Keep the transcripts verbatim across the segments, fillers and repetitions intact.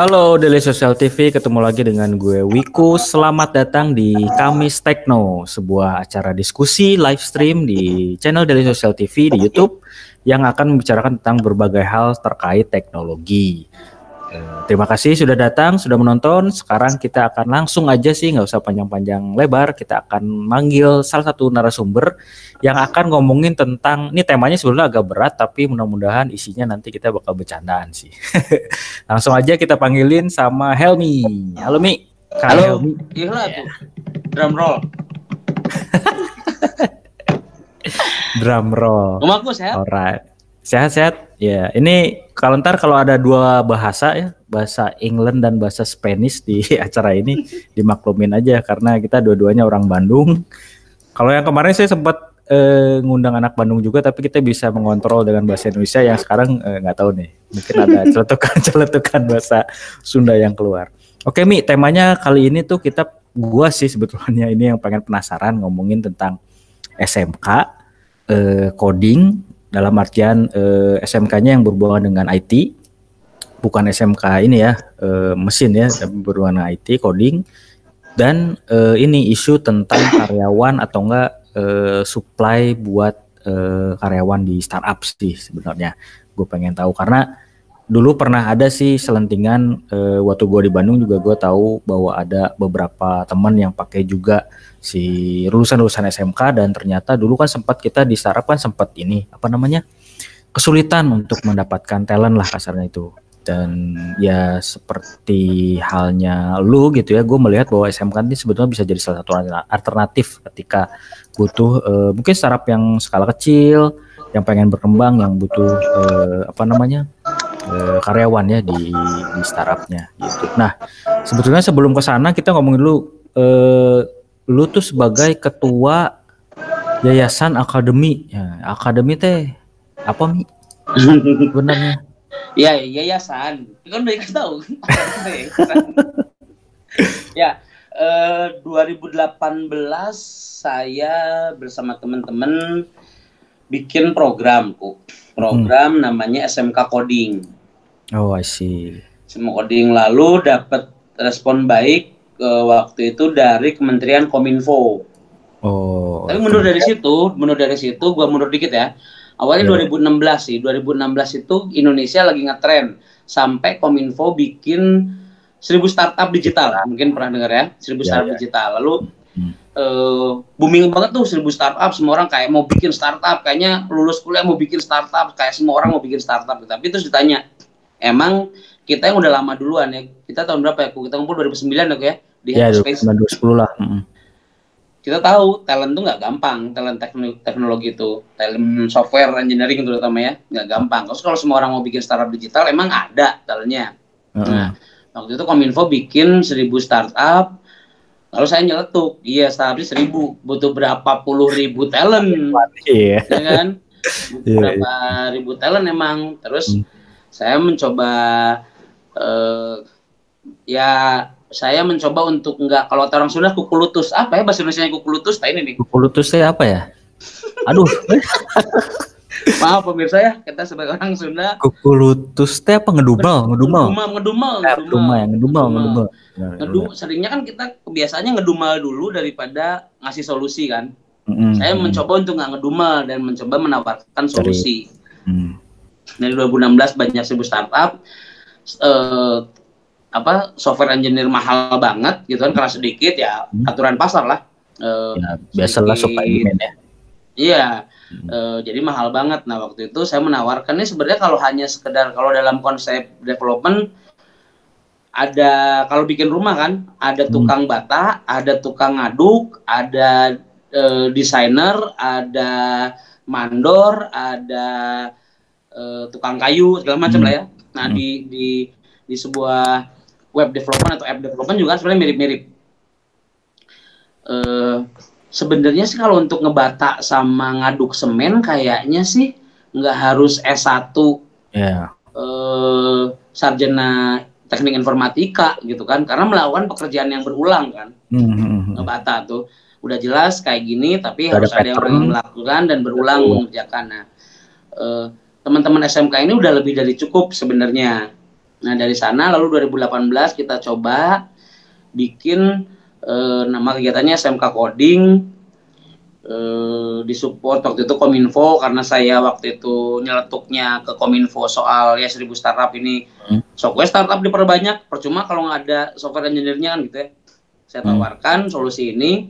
Halo Daily Social T V, ketemu lagi dengan gue Wiku. Selamat datang di Kamis Tekno, sebuah acara diskusi live stream di channel Daily Social T V di YouTube yang akan membicarakan tentang berbagai hal terkait teknologi. Eh, terima kasih sudah datang, sudah menonton. Sekarang kita akan langsung aja sih, nggak usah panjang-panjang lebar. Kita akan manggil salah satu narasumber yang akan ngomongin tentang, ini temanya sebenarnya agak berat, tapi mudah-mudahan isinya nanti kita bakal bercandaan sih. Langsung aja kita panggilin sama Helmi. Halo Mi. Kak Halo. Helmi. Iya lah tuh. Drum roll. Drum roll. Rumahku sehat. Alright. Sehat-sehat. Ya, ini kalau ntar kalau ada dua bahasa ya, bahasa England dan bahasa Spanish di acara ini dimaklumin aja karena kita dua-duanya orang Bandung. Kalau yang kemarin saya sempat eh, ngundang anak Bandung juga, tapi kita bisa mengontrol dengan bahasa Indonesia yang sekarang nggak eh, tahu nih. Mungkin ada celetukan-celetukan bahasa Sunda yang keluar. Oke Mi, temanya kali ini tuh kita, gua sih sebetulnya ini yang pengen penasaran ngomongin tentang S M K, eh, coding, dalam artian eh, S M K-nya yang berhubungan dengan I T, bukan S M K ini ya, eh, mesin ya, tapi berhubungan dengan I T, coding, dan eh, ini isu tentang karyawan atau enggak eh, supply buat eh, karyawan di startup sih sebenarnya. Gue pengen tahu karena dulu pernah ada sih selentingan eh, waktu gue di Bandung juga gue tahu bahwa ada beberapa teman yang pakai juga si lulusan-lulusan S M K, dan ternyata dulu kan sempat kita di startup kan sempat ini apa namanya kesulitan untuk mendapatkan talent lah kasarnya itu. Dan ya seperti halnya lu gitu ya, gue melihat bahwa S M K ini sebetulnya bisa jadi salah satu alternatif ketika butuh uh, mungkin startup yang skala kecil, yang pengen berkembang, yang butuh uh, apa namanya uh, karyawan ya di, di startupnya gitu. Nah sebetulnya sebelum ke sana kita ngomongin dulu, uh, lu tuh sebagai ketua yayasan akademi, ya, akademi teh apa Mi? Sebenarnya? Ya yayasan, kan udah dikasih tahu. Ya, eh, dua ribu delapan belas saya bersama teman-teman bikin program, kok. Program hmm. namanya S M K Coding. Oh, I see. S M K Coding, lalu dapat respon baik eh, waktu itu dari Kementerian Kominfo. Oh. Tapi mundur dari situ, mundur dari situ, gua mundur dikit ya. Awalnya yeah. dua ribu enam belas sih, dua ribu enam belas itu Indonesia lagi ngetren sampai Kominfo bikin seribu startup digital, mungkin pernah dengar ya, seribu yeah, startup yeah. digital. Lalu hmm. uh, booming banget tuh seribu startup, semua orang kayak mau bikin startup, kayaknya lulus kuliah mau bikin startup, kayak semua orang mau bikin startup. Tapi terus ditanya, emang kita yang udah lama duluan ya, kita tahun berapa ya? Kita ngumpul dua ribu sembilan ya, di ya, dua ribu sepuluh lah. Mm-hmm. Kita tahu talent tuh nggak gampang, talent teknologi, teknologi itu, talent software engineering terutama ya, nggak gampang. Terus kalau semua orang mau bikin startup digital, emang ada talentnya. Uh-huh. Nah, waktu itu Kominfo bikin seribu startup, lalu saya nyeletuk, iya startup seribu, butuh berapa puluh ribu talent, yeah. ya kan? Butuh yeah, berapa yeah. ribu talent emang. Terus hmm. saya mencoba, uh, ya. Saya mencoba untuk enggak, kalau orang Sunda kukulutus, apa ya bahasa Indonesianya kukulutus? Nah ini nih. Kukulutus itu apa ya? Aduh. Maaf pemirsa ya, kita sebagai orang Sunda. Kukulutus itu apa? Ngedumel, ngedumel. Ngedumel, ngedumel, ngedumel. Ya, ngedumel, ngedumel. Ngedumel. Seringnya kan kita kebiasaannya ngedumel dulu daripada ngasih solusi kan. Mm-hmm. Saya mencoba untuk nggak ngedumel dan mencoba menawarkan solusi. Mm. Dari dua ribu enam belas banyak seribu startup. Uh, apa software engineer mahal banget gitu kan, karena sedikit ya hmm. aturan pasar lah, e, ya, biasalah supply demand ya. Iya, hmm. e, jadi mahal banget. Nah waktu itu saya menawarkan ini sebenarnya kalau hanya sekedar, kalau dalam konsep development ada, kalau bikin rumah kan ada tukang hmm. bata, ada tukang ngaduk, ada e, desainer, ada mandor, ada e, tukang kayu segala macam hmm. lah ya. Nah hmm. di di di sebuah web development atau app development juga sebenarnya mirip-mirip. Uh, sebenarnya sih kalau untuk ngebata sama ngaduk semen kayaknya sih nggak harus S satu yeah. uh, sarjana teknik informatika gitu kan, karena melakukan pekerjaan yang berulang kan. Mm-hmm. Ngebata tuh udah jelas kayak gini, tapi Gak harus ada, ada yang melakukan dan berulang oh. mengerjakan. Nah, uh, teman-teman S M K ini udah lebih dari cukup sebenarnya. Nah dari sana lalu dua ribu delapan belas kita coba bikin eh, nama kegiatannya S M K Coding, eh, disupport waktu itu Kominfo karena saya waktu itu nyeletuknya ke Kominfo soal ya seribu startup ini. Hmm. Software startup diperbanyak, percuma kalau nggak ada software engineer-nya kan gitu ya. Saya tawarkan hmm. solusi ini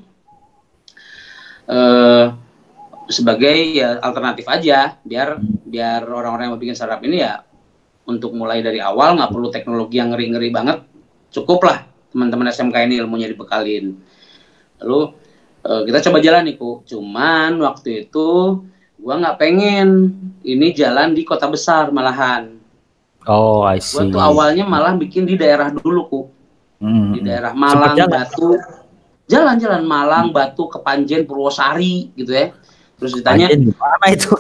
eh, sebagai ya alternatif aja, biar hmm. biar orang-orang yang mau bikin startup ini ya untuk mulai dari awal nggak perlu teknologi yang ngeri-ngeri banget, cukup lah teman-teman S M K ini ilmunya dibekalin. Lalu eh, kita coba jalan nih, Ku. Cuman waktu itu gua nggak pengen ini jalan di kota besar malahan. Oh, I see. Gua tuh awalnya malah bikin di daerah dulu, Ku. Hmm. Di daerah Malang, Batu. Jalan-jalan Malang, hmm. Batu, Kepanjen, Purwosari gitu ya. Terus ditanya, gimana itu?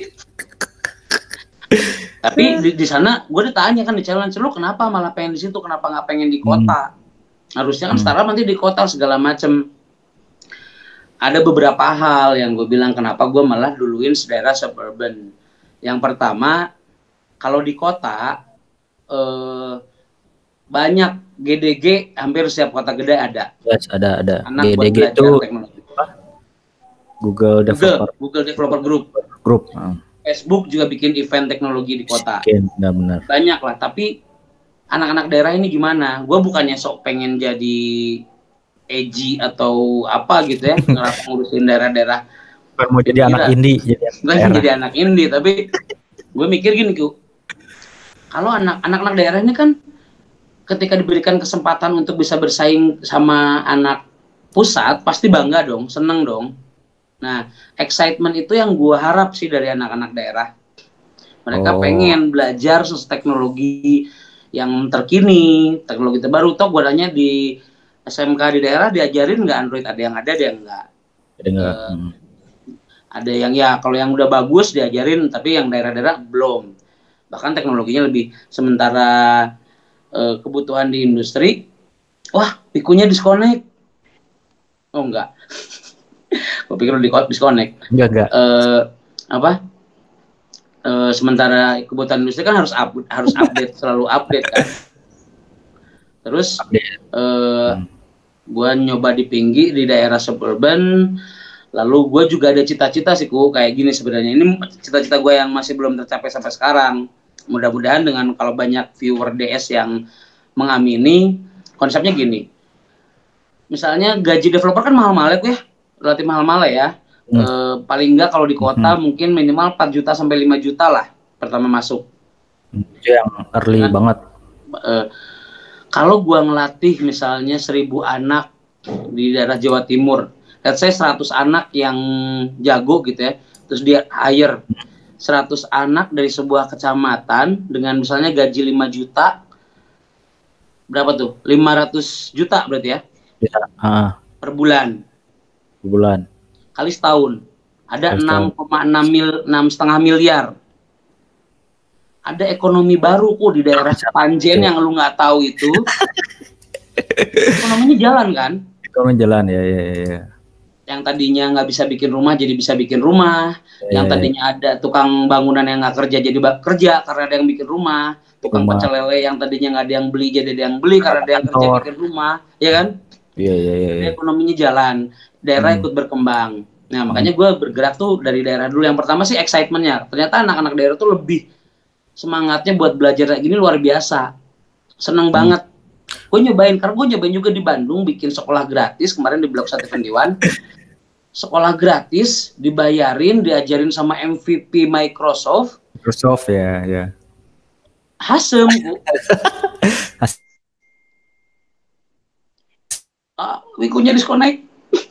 Tapi di, di sana gue ditanya kan di challenge, lu kenapa malah pengen di situ, kenapa nggak pengen di kota? Hmm. Harusnya kan hmm. startup nanti di kota segala macem. Ada beberapa hal yang gue bilang kenapa gue malah duluin daerah suburban. Yang pertama, kalau di kota eh, banyak G D G, hampir setiap kota gede ada. Yes, ada ada. Anak G D G itu Google Developer Google, Google Developer Group. Group. Facebook juga bikin event teknologi di kota. Benar-benar. Banyak lah, tapi anak-anak daerah ini gimana? Gue bukannya sok pengen jadi edgy atau apa gitu ya, ngerasa ngurusin daerah-daerah. Mau jadi anak indie. Jadi, jadi anak indie, tapi gue mikir gini, Ku. Kalau anak-anak daerah ini kan ketika diberikan kesempatan untuk bisa bersaing sama anak pusat, pasti bangga dong, seneng dong. Nah, excitement itu yang gue harap sih dari anak-anak daerah. Mereka oh. pengen belajar sesuatu teknologi yang terkini, teknologi terbaru. Toh gue tanya di S M K di daerah diajarin nggak Android? Ada yang ada, ada yang enggak. Ada enggak. Uh, hmm. Ada yang ya, kalau yang udah bagus diajarin, tapi yang daerah-daerah belum. Bahkan teknologinya lebih. Sementara uh, kebutuhan di industri, wah, pikunya disconnect. Oh enggak. Gue pikir di disconnect. Enggak, enggak. Uh, apa? Uh, sementara kebutuhan industri kan harus up, harus update, selalu update kan. Terus uh, hmm. gue nyoba di Pinggi di daerah suburban. Lalu gue juga ada cita-cita sih, Ku, kayak gini sebenarnya. Ini cita-cita gue yang masih belum tercapai sampai sekarang. Mudah-mudahan dengan kalau banyak viewer D S yang mengamini, konsepnya gini. Misalnya gaji developer kan mahal-mahal ya, relatif mahal-mahal ya. Hmm. E, paling enggak kalau di kota hmm. mungkin minimal empat juta sampai lima juta lah pertama masuk. Itu yang early nah, banget. E, kalau gua ngelatih misalnya seribu anak di daerah Jawa Timur, let's say seratus anak yang jago gitu ya, terus dia hire seratus anak dari sebuah kecamatan dengan misalnya gaji lima juta, berapa tuh? lima ratus juta berarti ya? Ya. Uh. Per bulan. Per bulan. Kali setahun. Ada enam koma enam mil, enam koma lima miliar. Ada ekonomi baru kok di daerah Panjen yang lu nggak tahu itu. Ekonominya jalan kan? Ekonomi jalan ya, ya, ya. Yang tadinya nggak bisa bikin rumah jadi bisa bikin rumah. Ya, yang tadinya ada tukang bangunan yang nggak kerja jadi kerja karena ada yang bikin rumah. Tukang pecel lele yang tadinya nggak ada yang beli jadi ada yang beli karena ada yang kerja bikin rumah, ya kan? Iya, iya, iya. Ya. Ekonominya jalan, daerah hmm. ikut berkembang. Nah, makanya gue bergerak tuh dari daerah dulu. Yang pertama sih excitement-nya. Ternyata anak-anak daerah tuh lebih semangatnya buat belajar kayak gini luar biasa. Seneng hmm. banget. Gue nyobain, karena gue nyobain juga di Bandung bikin sekolah gratis kemarin di Blok satu Vendiwan. Sekolah gratis, dibayarin, diajarin sama M V P Microsoft. Microsoft ya, ya. Hasem. Ah, wikunya disconnect.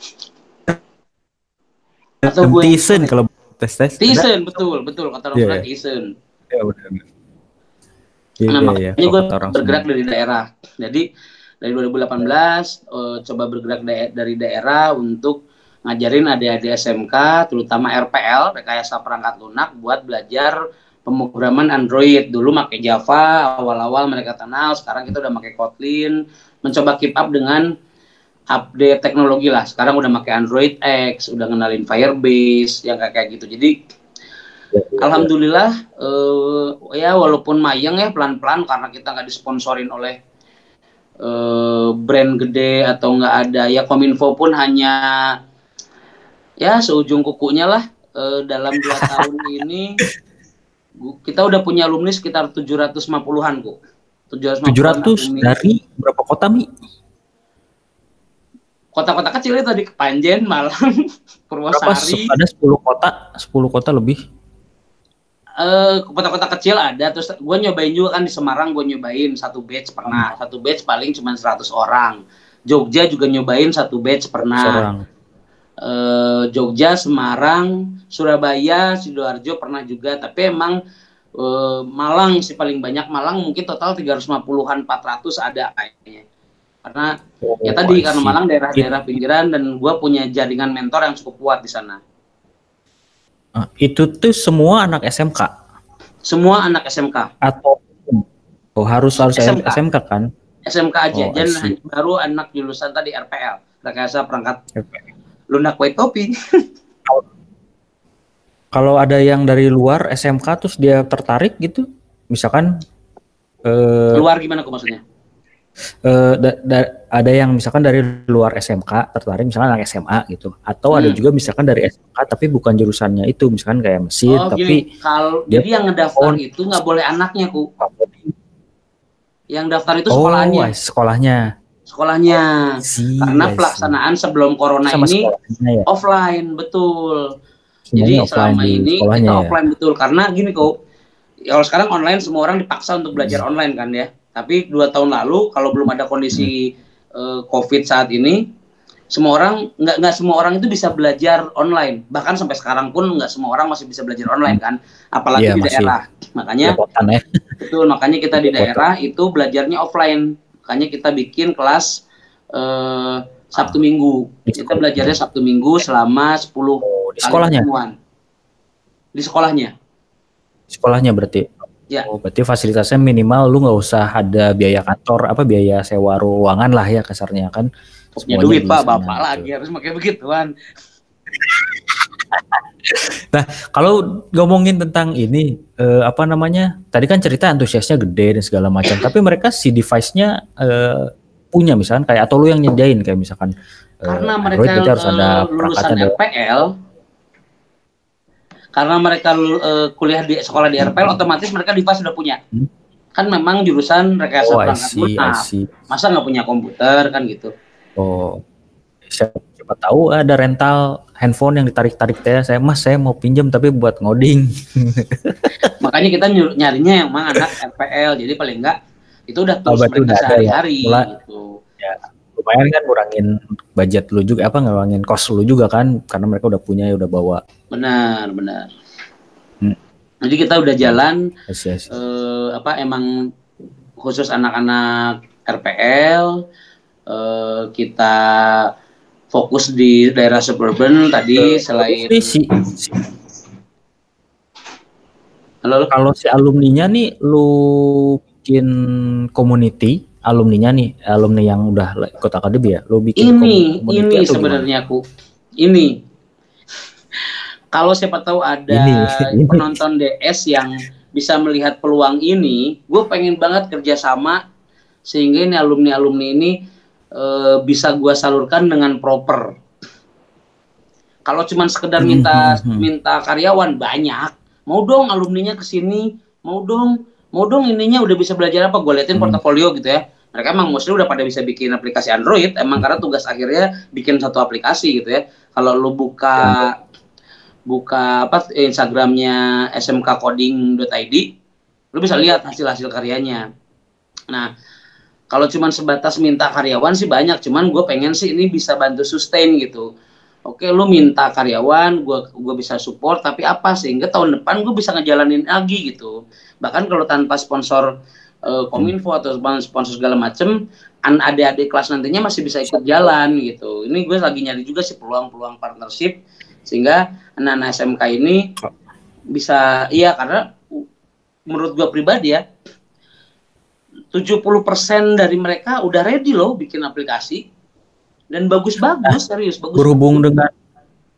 Atau gue Tyson kalau tes tes. Tyson betul betul kata orang yeah. Tyson. Ya benar. Nah, makanya yeah, gue bergerak semua. Dari daerah. Jadi dari dua ribu delapan belas uh, coba bergerak da dari daerah untuk ngajarin adik-adik S M K, terutama R P L, rekayasa perangkat lunak, buat belajar pemrograman Android. Dulu pakai Java, awal-awal mereka kenal, sekarang kita udah pakai Kotlin, mencoba keep up dengan update teknologi lah. Sekarang udah pakai Android X, udah kenalin Firebase, yang kayak kayak gitu. Jadi alhamdulillah eh, ya walaupun mayang ya pelan-pelan karena kita nggak disponsorin oleh eh, brand gede atau nggak ada ya, Kominfo pun hanya ya seujung kukunya lah. Eh, dalam dua tahun ini kita udah punya alumni sekitar tujuh ratus lima puluhan kok. tujuh ratus dari berapa kota, Mi? Kota-kota kecil itu tadi, Kepanjen, Malang, Purwosari. Ada sepuluh kota, sepuluh kota lebih. Eh, kota-kota kecil ada, terus gue nyobain juga kan di Semarang, gue nyobain satu batch pernah. Satu batch paling cuma seratus orang. Jogja juga nyobain satu batch pernah. Uh, Jogja, Semarang, Surabaya, Sidoarjo pernah juga, tapi emang uh, Malang sih paling banyak. Malang mungkin total tiga ratus lima puluhan, empat ratus ada kayaknya. Karena oh, ya tadi karena Malang daerah-daerah pinggiran dan gua punya jaringan mentor yang cukup kuat di sana. Uh, itu tuh semua anak S M K. Semua anak S M K. Atau oh, harus harus S M K, S M K kan? S M K aja. Oh, dan baru anak jurusan tadi R P L, rekayasa perangkat R P L. Lunak white topi. Kalau ada yang dari luar S M K terus dia tertarik gitu, misalkan eh, luar gimana kok maksudnya? Eh, da, da, ada yang misalkan dari luar S M K tertarik, misalkan anak S M A gitu, atau hmm. ada juga misalkan dari S M K tapi bukan jurusannya itu, misalkan kayak mesin, oh, tapi kalau jadi yang ngedaftar itu nggak boleh anaknya ku. Yang daftar itu sekolahnya. Oh, sekolahnya. Sekolahnya, si, karena pelaksanaan sebelum corona sama ini ya? offline, betul. Semuanya jadi selama ini kita ya? offline betul, karena gini kok, kalau sekarang online semua orang dipaksa untuk belajar hmm. online kan ya. Tapi dua tahun lalu kalau belum ada kondisi hmm. uh, COVID saat ini, semua orang nggak nggak semua orang itu bisa belajar online. Bahkan sampai sekarang pun nggak semua orang masih bisa belajar online kan, apalagi ya, di daerah. Makanya ya. betul, makanya kita di daerah itu belajarnya offline. Makanya kita bikin kelas eh, Sabtu Minggu. Kita belajarnya Sabtu Minggu selama sepuluh oh, di sekolahnya. Pertemuan. Di sekolahnya. Di sekolahnya berarti. Ya. Oh, berarti fasilitasnya minimal lu nggak usah ada biaya kantor, apa biaya sewa ruangan lah ya kasarnya kan. Punya duit Pak, Bapak gitu. Lagi harus pakai begituan. Nah, kalau ngomongin tentang ini, eh, apa namanya? Tadi kan cerita antusiasnya gede dan segala macam, tapi mereka si device-nya eh, punya misalkan kayak atau lu yang nyediain kayak misalkan karena eh, mereka Android, harus ada lulusan R P L. Karena mereka uh, kuliah di sekolah di R P L, otomatis mereka device sudah punya. Hmm? Kan memang jurusan rekayasa oh, perangkat lunak. Masa nggak punya komputer kan gitu. Oh. Siapa, siapa tahu ada rental handphone yang ditarik-tarik teh, saya mas saya mau pinjam tapi buat ngoding. Makanya kita nyarinya yang mana anak R P L, jadi paling enggak itu udah tools oh, mereka sehari-hari ya. Gitu. Ya, lumayan kan ngurangin budget lu juga, apa ngurangin cost lu juga kan, karena mereka udah punya ya udah bawa. Benar benar. Hmm. Jadi kita udah jalan yes, yes. Eh, apa emang khusus anak-anak R P L eh, kita fokus di daerah suburban tadi selain si, si. Halo, kalau si alumninya nih lu bikin community, alumninya nih, alumni yang udah ikut akademi ya, lu bikin ini ini sebenarnya aku ini kalau siapa tahu ada ini, ini. penonton D S yang bisa melihat peluang ini, gue pengen banget kerjasama sehingga ini alumni-alumni ini Uh, bisa gua salurkan dengan proper. Kalau cuman sekedar minta hmm, hmm, hmm. minta karyawan banyak, mau dong alumninya kesini, mau dong, mau dong ininya udah bisa belajar apa? Gua liatin hmm. portofolio gitu ya. Mereka emang mostly udah pada bisa bikin aplikasi Android, emang hmm. karena tugas akhirnya bikin satu aplikasi gitu ya. Kalau lu buka hmm. buka apa Instagramnya s m k coding dot i d, lu bisa lihat hasil-hasil karyanya. Nah. Kalau cuma sebatas minta karyawan sih banyak, cuman gue pengen sih ini bisa bantu sustain gitu. Oke, lu minta karyawan, gue gue bisa support, tapi apa sehingga tahun depan gue bisa ngejalanin lagi gitu. Bahkan kalau tanpa sponsor uh, Kominfo atau sponsor segala macem, an adik-adik kelas nantinya masih bisa ikut jalan gitu. Ini gue lagi nyari juga sih peluang-peluang partnership sehingga anak-anak S M K ini bisa, iya karena menurut gue pribadi ya. tujuh puluh persen dari mereka udah ready loh bikin aplikasi dan bagus-bagus, serius bagus. Berhubung dengan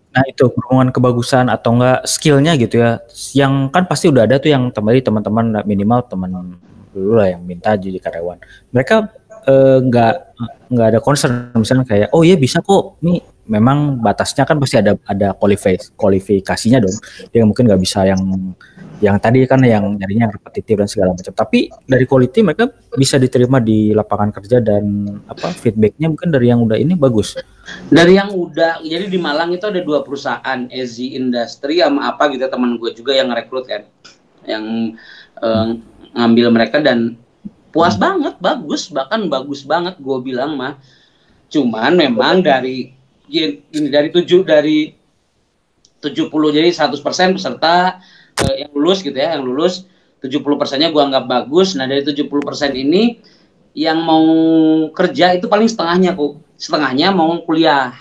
Nah itu berhubungan kebagusan atau enggak skillnya gitu ya, yang kan pasti udah ada tuh yang tadi teman-teman minimal teman dulu lah yang minta jadi karyawan. Mereka eh, nggak nggak ada concern misalnya kayak oh iya bisa kok, nih memang batasnya kan pasti ada ada kualifikasi kualifikasinya dong. Dia mungkin nggak bisa yang yang tadi kan yang nyarinya yang repetitif dan segala macam. Tapi dari quality mereka bisa diterima di lapangan kerja dan apa feedbacknya mungkin dari yang udah ini bagus. Dari yang udah, jadi di Malang itu ada dua perusahaan, E Z Industry sama apa gitu, teman gue juga yang rekrut kan, yang eh, ngambil mereka dan puas hmm. banget, bagus, bahkan bagus banget gue bilang mah. Cuman memang dari ini dari tujuh dari tujuh puluh jadi seratus persen peserta eh, yang lulus gitu ya, yang lulus tujuh puluh persennya gue anggap bagus. Nah dari tujuh puluh persen ini yang mau kerja itu paling setengahnya kok, setengahnya mau kuliah.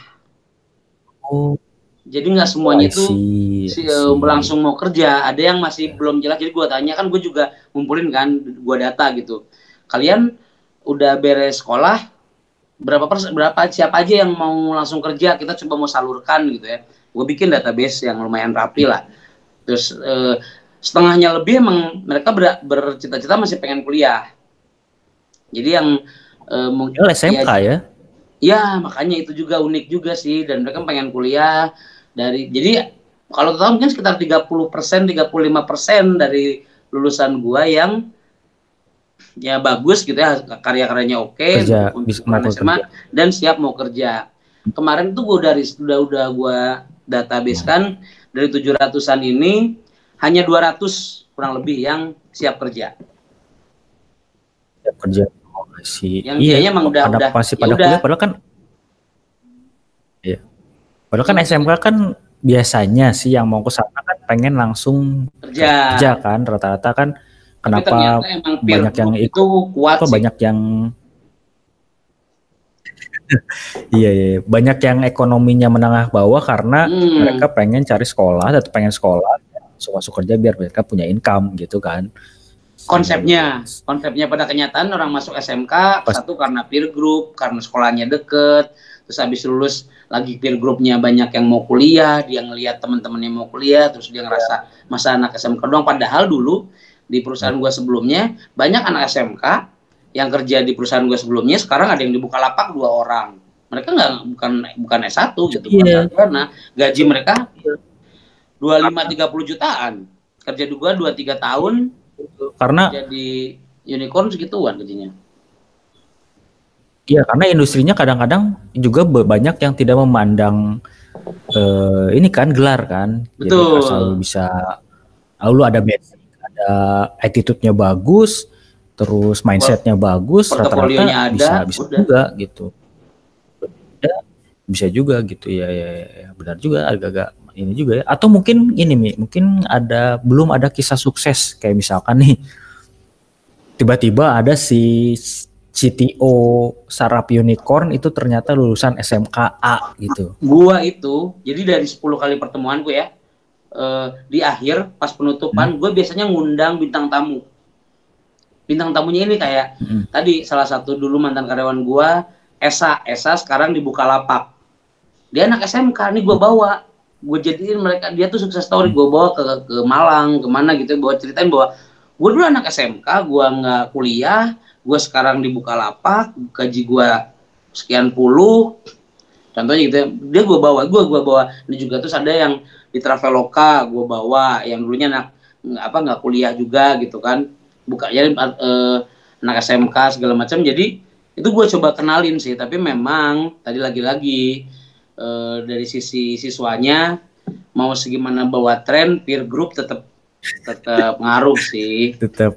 Oh. Jadi nggak semuanya itu si, langsung mau kerja. Ada yang masih belum jelas. Jadi gue tanya kan, gue juga ngumpulin kan, gue data gitu. Kalian udah beres sekolah berapa persen, berapa siapa aja yang mau langsung kerja? Kita coba mau salurkan gitu ya. Gue bikin database yang lumayan rapi lah. Terus eh, setengahnya lebih emang mereka ber, bercita-cita masih pengen kuliah. Jadi yang eh, mungkin S M K ya, ya makanya itu juga unik juga sih, dan mereka pengen kuliah dari, jadi kalau total mungkin sekitar tiga puluh persen, tiga puluh lima persen dari lulusan gua yang ya bagus gitu ya, karya-karyanya oke okay, untuk S M A dan siap mau kerja. Kemarin tuh gua dari sudah udah gua database kan, dari tujuh ratusan ini hanya dua ratus kurang lebih yang siap kerja. Siap kerja. Si, yang iya, kayaknya emang udah udah masih pada kuliah, padahal kan iya. Padahal kan S M K kan biasanya sih yang mau ke sana kan pengen langsung kerja, kerja kan, rata-rata kan. Kenapa banyak yang ikut, itu kuat sih. Banyak yang iya, iya, banyak yang ekonominya menengah bawah karena hmm. mereka pengen cari sekolah atau pengen sekolah, langsung masuk kerja biar mereka punya income gitu kan. Konsepnya, konsepnya pada kenyataan orang masuk S M K Pas. Satu karena peer group, karena sekolahnya deket, terus habis lulus lagi peer groupnya banyak yang mau kuliah, dia ngelihat teman-temannya mau kuliah, terus dia ngerasa masa anak S M K doang. Padahal dulu di perusahaan gue sebelumnya banyak anak S M K yang kerja di perusahaan gue sebelumnya, sekarang ada yang di Bukalapak dua orang. Mereka nggak bukan bukan S satu gitu, yeah. Karena gaji mereka dua puluh lima sampai tiga puluh jutaan, kerja juga dua tiga tahun. Karena jadi unicorn segituan gajinya. Iya, karena industrinya kadang-kadang juga banyak yang tidak memandang uh, ini kan gelar kan. Betul. Jadi asal bisa, lu ada basic, ada attitude-nya bagus, terus mindset-nya bagus, rata-rata bisa bisa udah. juga gitu. Bisa juga gitu ya, ya, ya benar juga, agak-agak ini juga ya. Atau mungkin ini Mi, mungkin ada belum ada kisah sukses kayak misalkan nih tiba-tiba ada si C T O startup unicorn itu ternyata lulusan S M K A gitu. Gua itu jadi dari sepuluh kali pertemuan gue ya, eh, di akhir pas penutupan hmm. gue biasanya ngundang bintang tamu. Bintang tamunya ini kayak hmm. tadi salah satu dulu mantan karyawan gua, Esa, Esa sekarang di Bukalapak. Dia anak S M K nih gue bawa. Gue jadiin mereka, dia tuh sukses story, gue bawa ke ke Malang, kemana gitu, bawa ceritain bahwa gue dulu anak S M K, gue nggak kuliah, gue sekarang di Bukalapak, gaji gue sekian puluh, contohnya gitu, dia gue bawa, gue gue bawa, ini juga terus ada yang di Traveloka, gue bawa, yang dulunya anak apa nggak kuliah juga gitu kan, buka jadi eh, anak S M K segala macam, jadi itu gue coba kenalin sih, tapi memang tadi lagi-lagi Uh, dari sisi siswanya mau segimana bawa tren, peer group tetap tetap ngaruh sih. Tetap,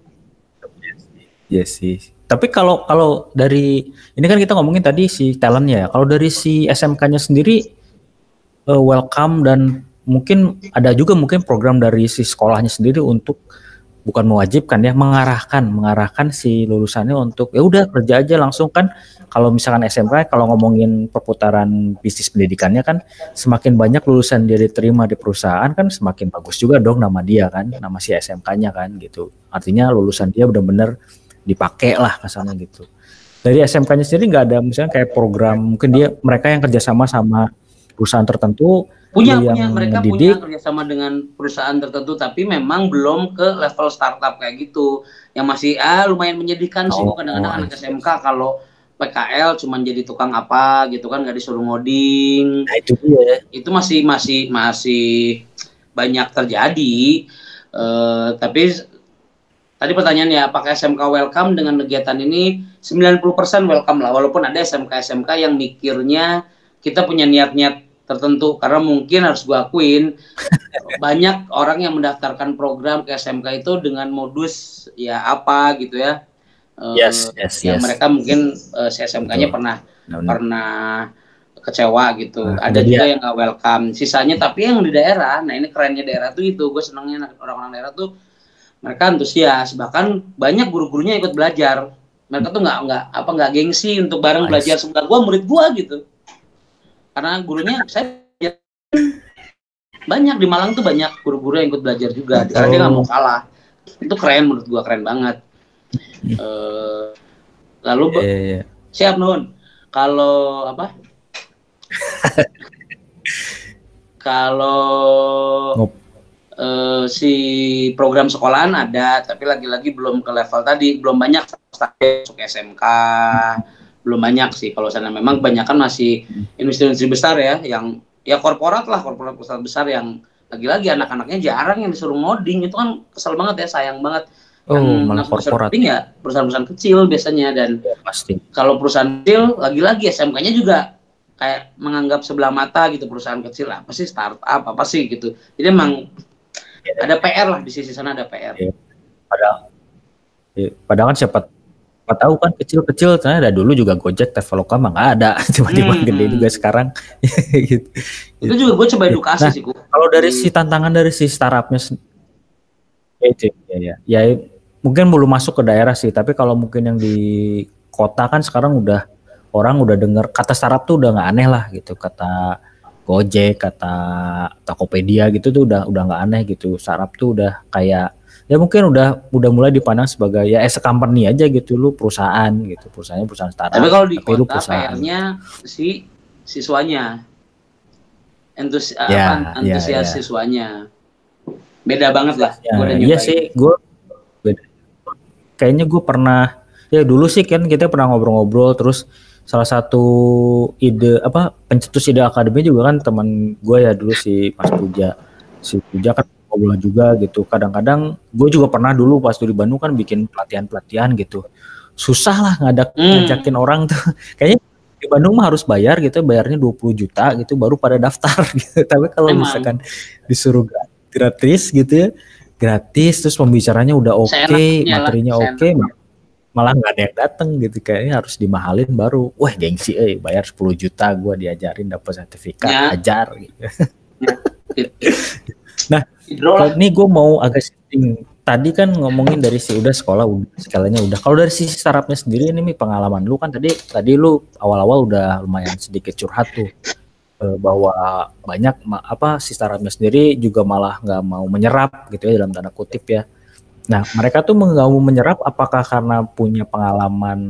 ya sih. Tapi kalau kalau dari ini kan kita ngomongin tadi si talentnya. Kalau dari si S M K-nya sendiri uh, welcome dan mungkin ada juga mungkin program dari si sekolahnya sendiri untuk bukan mewajibkan ya, mengarahkan mengarahkan si lulusannya untuk ya udah kerja aja langsung kan. Kalau misalkan S M K, kalau ngomongin perputaran bisnis pendidikannya kan semakin banyak lulusan dia diterima di perusahaan kan semakin bagus juga dong nama dia kan, nama si S M K-nya kan gitu. Artinya lulusan dia benar-benar dipakai lah kasarnya gitu. Dari S M K-nya sendiri nggak ada misalnya kayak program, mungkin dia mereka yang kerjasama sama perusahaan tertentu Punya, lu punya. yang Mereka ngedidik. punya kerjasama dengan perusahaan tertentu, tapi memang belum ke level startup kayak gitu. Yang masih ah lumayan menyedihkan sih, Oh, kok oh, kadang-kadang I anak see. S M K kalau P K L cuman jadi tukang apa gitu kan, nggak disuruh ngoding. Nah itu dia. Itu masih masih masih banyak terjadi. Uh, tapi tadi pertanyaannya, apakah S M K welcome dengan kegiatan ini? sembilan puluh persen welcome lah, walaupun ada S M K-S M K yang mikirnya kita punya niat-niat tertentu, karena mungkin harus gue akuin banyak orang yang mendaftarkan program ke S M K itu dengan modus ya apa gitu ya, Yes, uh, yes, yang yes. mereka mungkin uh, si S M K-nya pernah Benar. pernah kecewa gitu. Nah, ada jadi juga ya. yang nggak welcome, sisanya. Tapi yang di daerah, nah ini kerennya daerah tuh itu, gue senangnya orang-orang daerah tuh mereka antusias, bahkan banyak guru-gurunya ikut belajar. Mereka tuh nggak nggak apa nggak gengsi untuk bareng belajar sebentar. Gua murid gua gitu, karena gurunya saya banyak di Malang tuh, banyak guru-guru yang ikut belajar juga, karena Oh. dia nggak mau kalah. Itu keren menurut gua, keren banget. Uh, lalu yeah, yeah. Siap Nun. Kalau apa? Kalau Uh, si program sekolahan ada, tapi lagi-lagi belum ke level tadi, belum banyak masuk S M K, belum banyak sih. Kalau sana memang kebanyakan masih industri-industri besar ya, yang ya korporat lah, korporat besar besar yang lagi-lagi anak-anaknya jarang yang disuruh ngoding. Itu kan kesel banget ya, sayang banget. Oh, yang malah korporat ya perusahaan-perusahaan kecil biasanya. Dan ya, pasti. Kalau perusahaan kecil lagi-lagi S M K-nya juga kayak menganggap sebelah mata gitu, perusahaan kecil apa sih, startup apa sih gitu. Jadi emang ada P R lah, di sisi sana ada P R. Ya, padahal, ya, padahal kan siapa, siapa tahu kan kecil-kecil, karena ada dulu juga Gojek, Traveloka mah nggak ada, tiba-tiba hmm. gede juga sekarang. gitu. Itu juga gue coba edukasi nah, sih. Gua. Kalau dari si tantangan dari si startupnya, ya, ya, ya, ya mungkin belum masuk ke daerah sih, tapi kalau mungkin yang di kota kan sekarang udah orang udah dengar kata startup tuh udah nggak aneh lah gitu, kata Gojek, kata Tokopedia gitu tuh udah udah nggak aneh gitu. Startup tuh udah kayak ya mungkin udah udah mulai dipandang sebagai ya as a company aja gitu, lu perusahaan gitu, perusahaannya perusahaan startup. Tapi kalau di tapi kota P R-nya si siswanya, entus ya, apa, antusias ya, ya. siswanya beda banget lah. Ya, iya sih, gue kayaknya gue pernah ya dulu sih kan kita pernah ngobrol-ngobrol, terus salah satu ide apa pencetus ide akademi juga kan teman gue ya dulu, si Mas Puja. Si Puja kan ngobrol juga gitu. Kadang-kadang gue juga pernah dulu pas di Bandung kan bikin pelatihan-pelatihan gitu. Susah lah ngadak hmm. ngajakin orang tuh. Kayaknya di Bandung mah harus bayar gitu, bayarnya dua puluh juta gitu baru pada daftar gitu. Tapi kalau misalkan disuruh gratis gitu ya, gratis terus pembicaranya udah oke, okay, materinya oke, okay, malah nggak ada yang dateng gitu, kayaknya harus dimahalin baru wah gengsi eh bayar sepuluh juta gue diajarin dapat sertifikat ya. Ajar gitu. Ya. Nah ini gue mau agak setting, tadi kan ngomongin dari si udah sekolah udah segalanya udah, kalau dari sisi startupnya sendiri ini pengalaman lu kan tadi tadi lu awal-awal udah lumayan sedikit curhat tuh bahwa banyak apa si startupnya sendiri juga malah nggak mau menyerap gitu ya dalam tanda kutip ya. Nah, mereka tuh nggak mau menyerap apakah karena punya pengalaman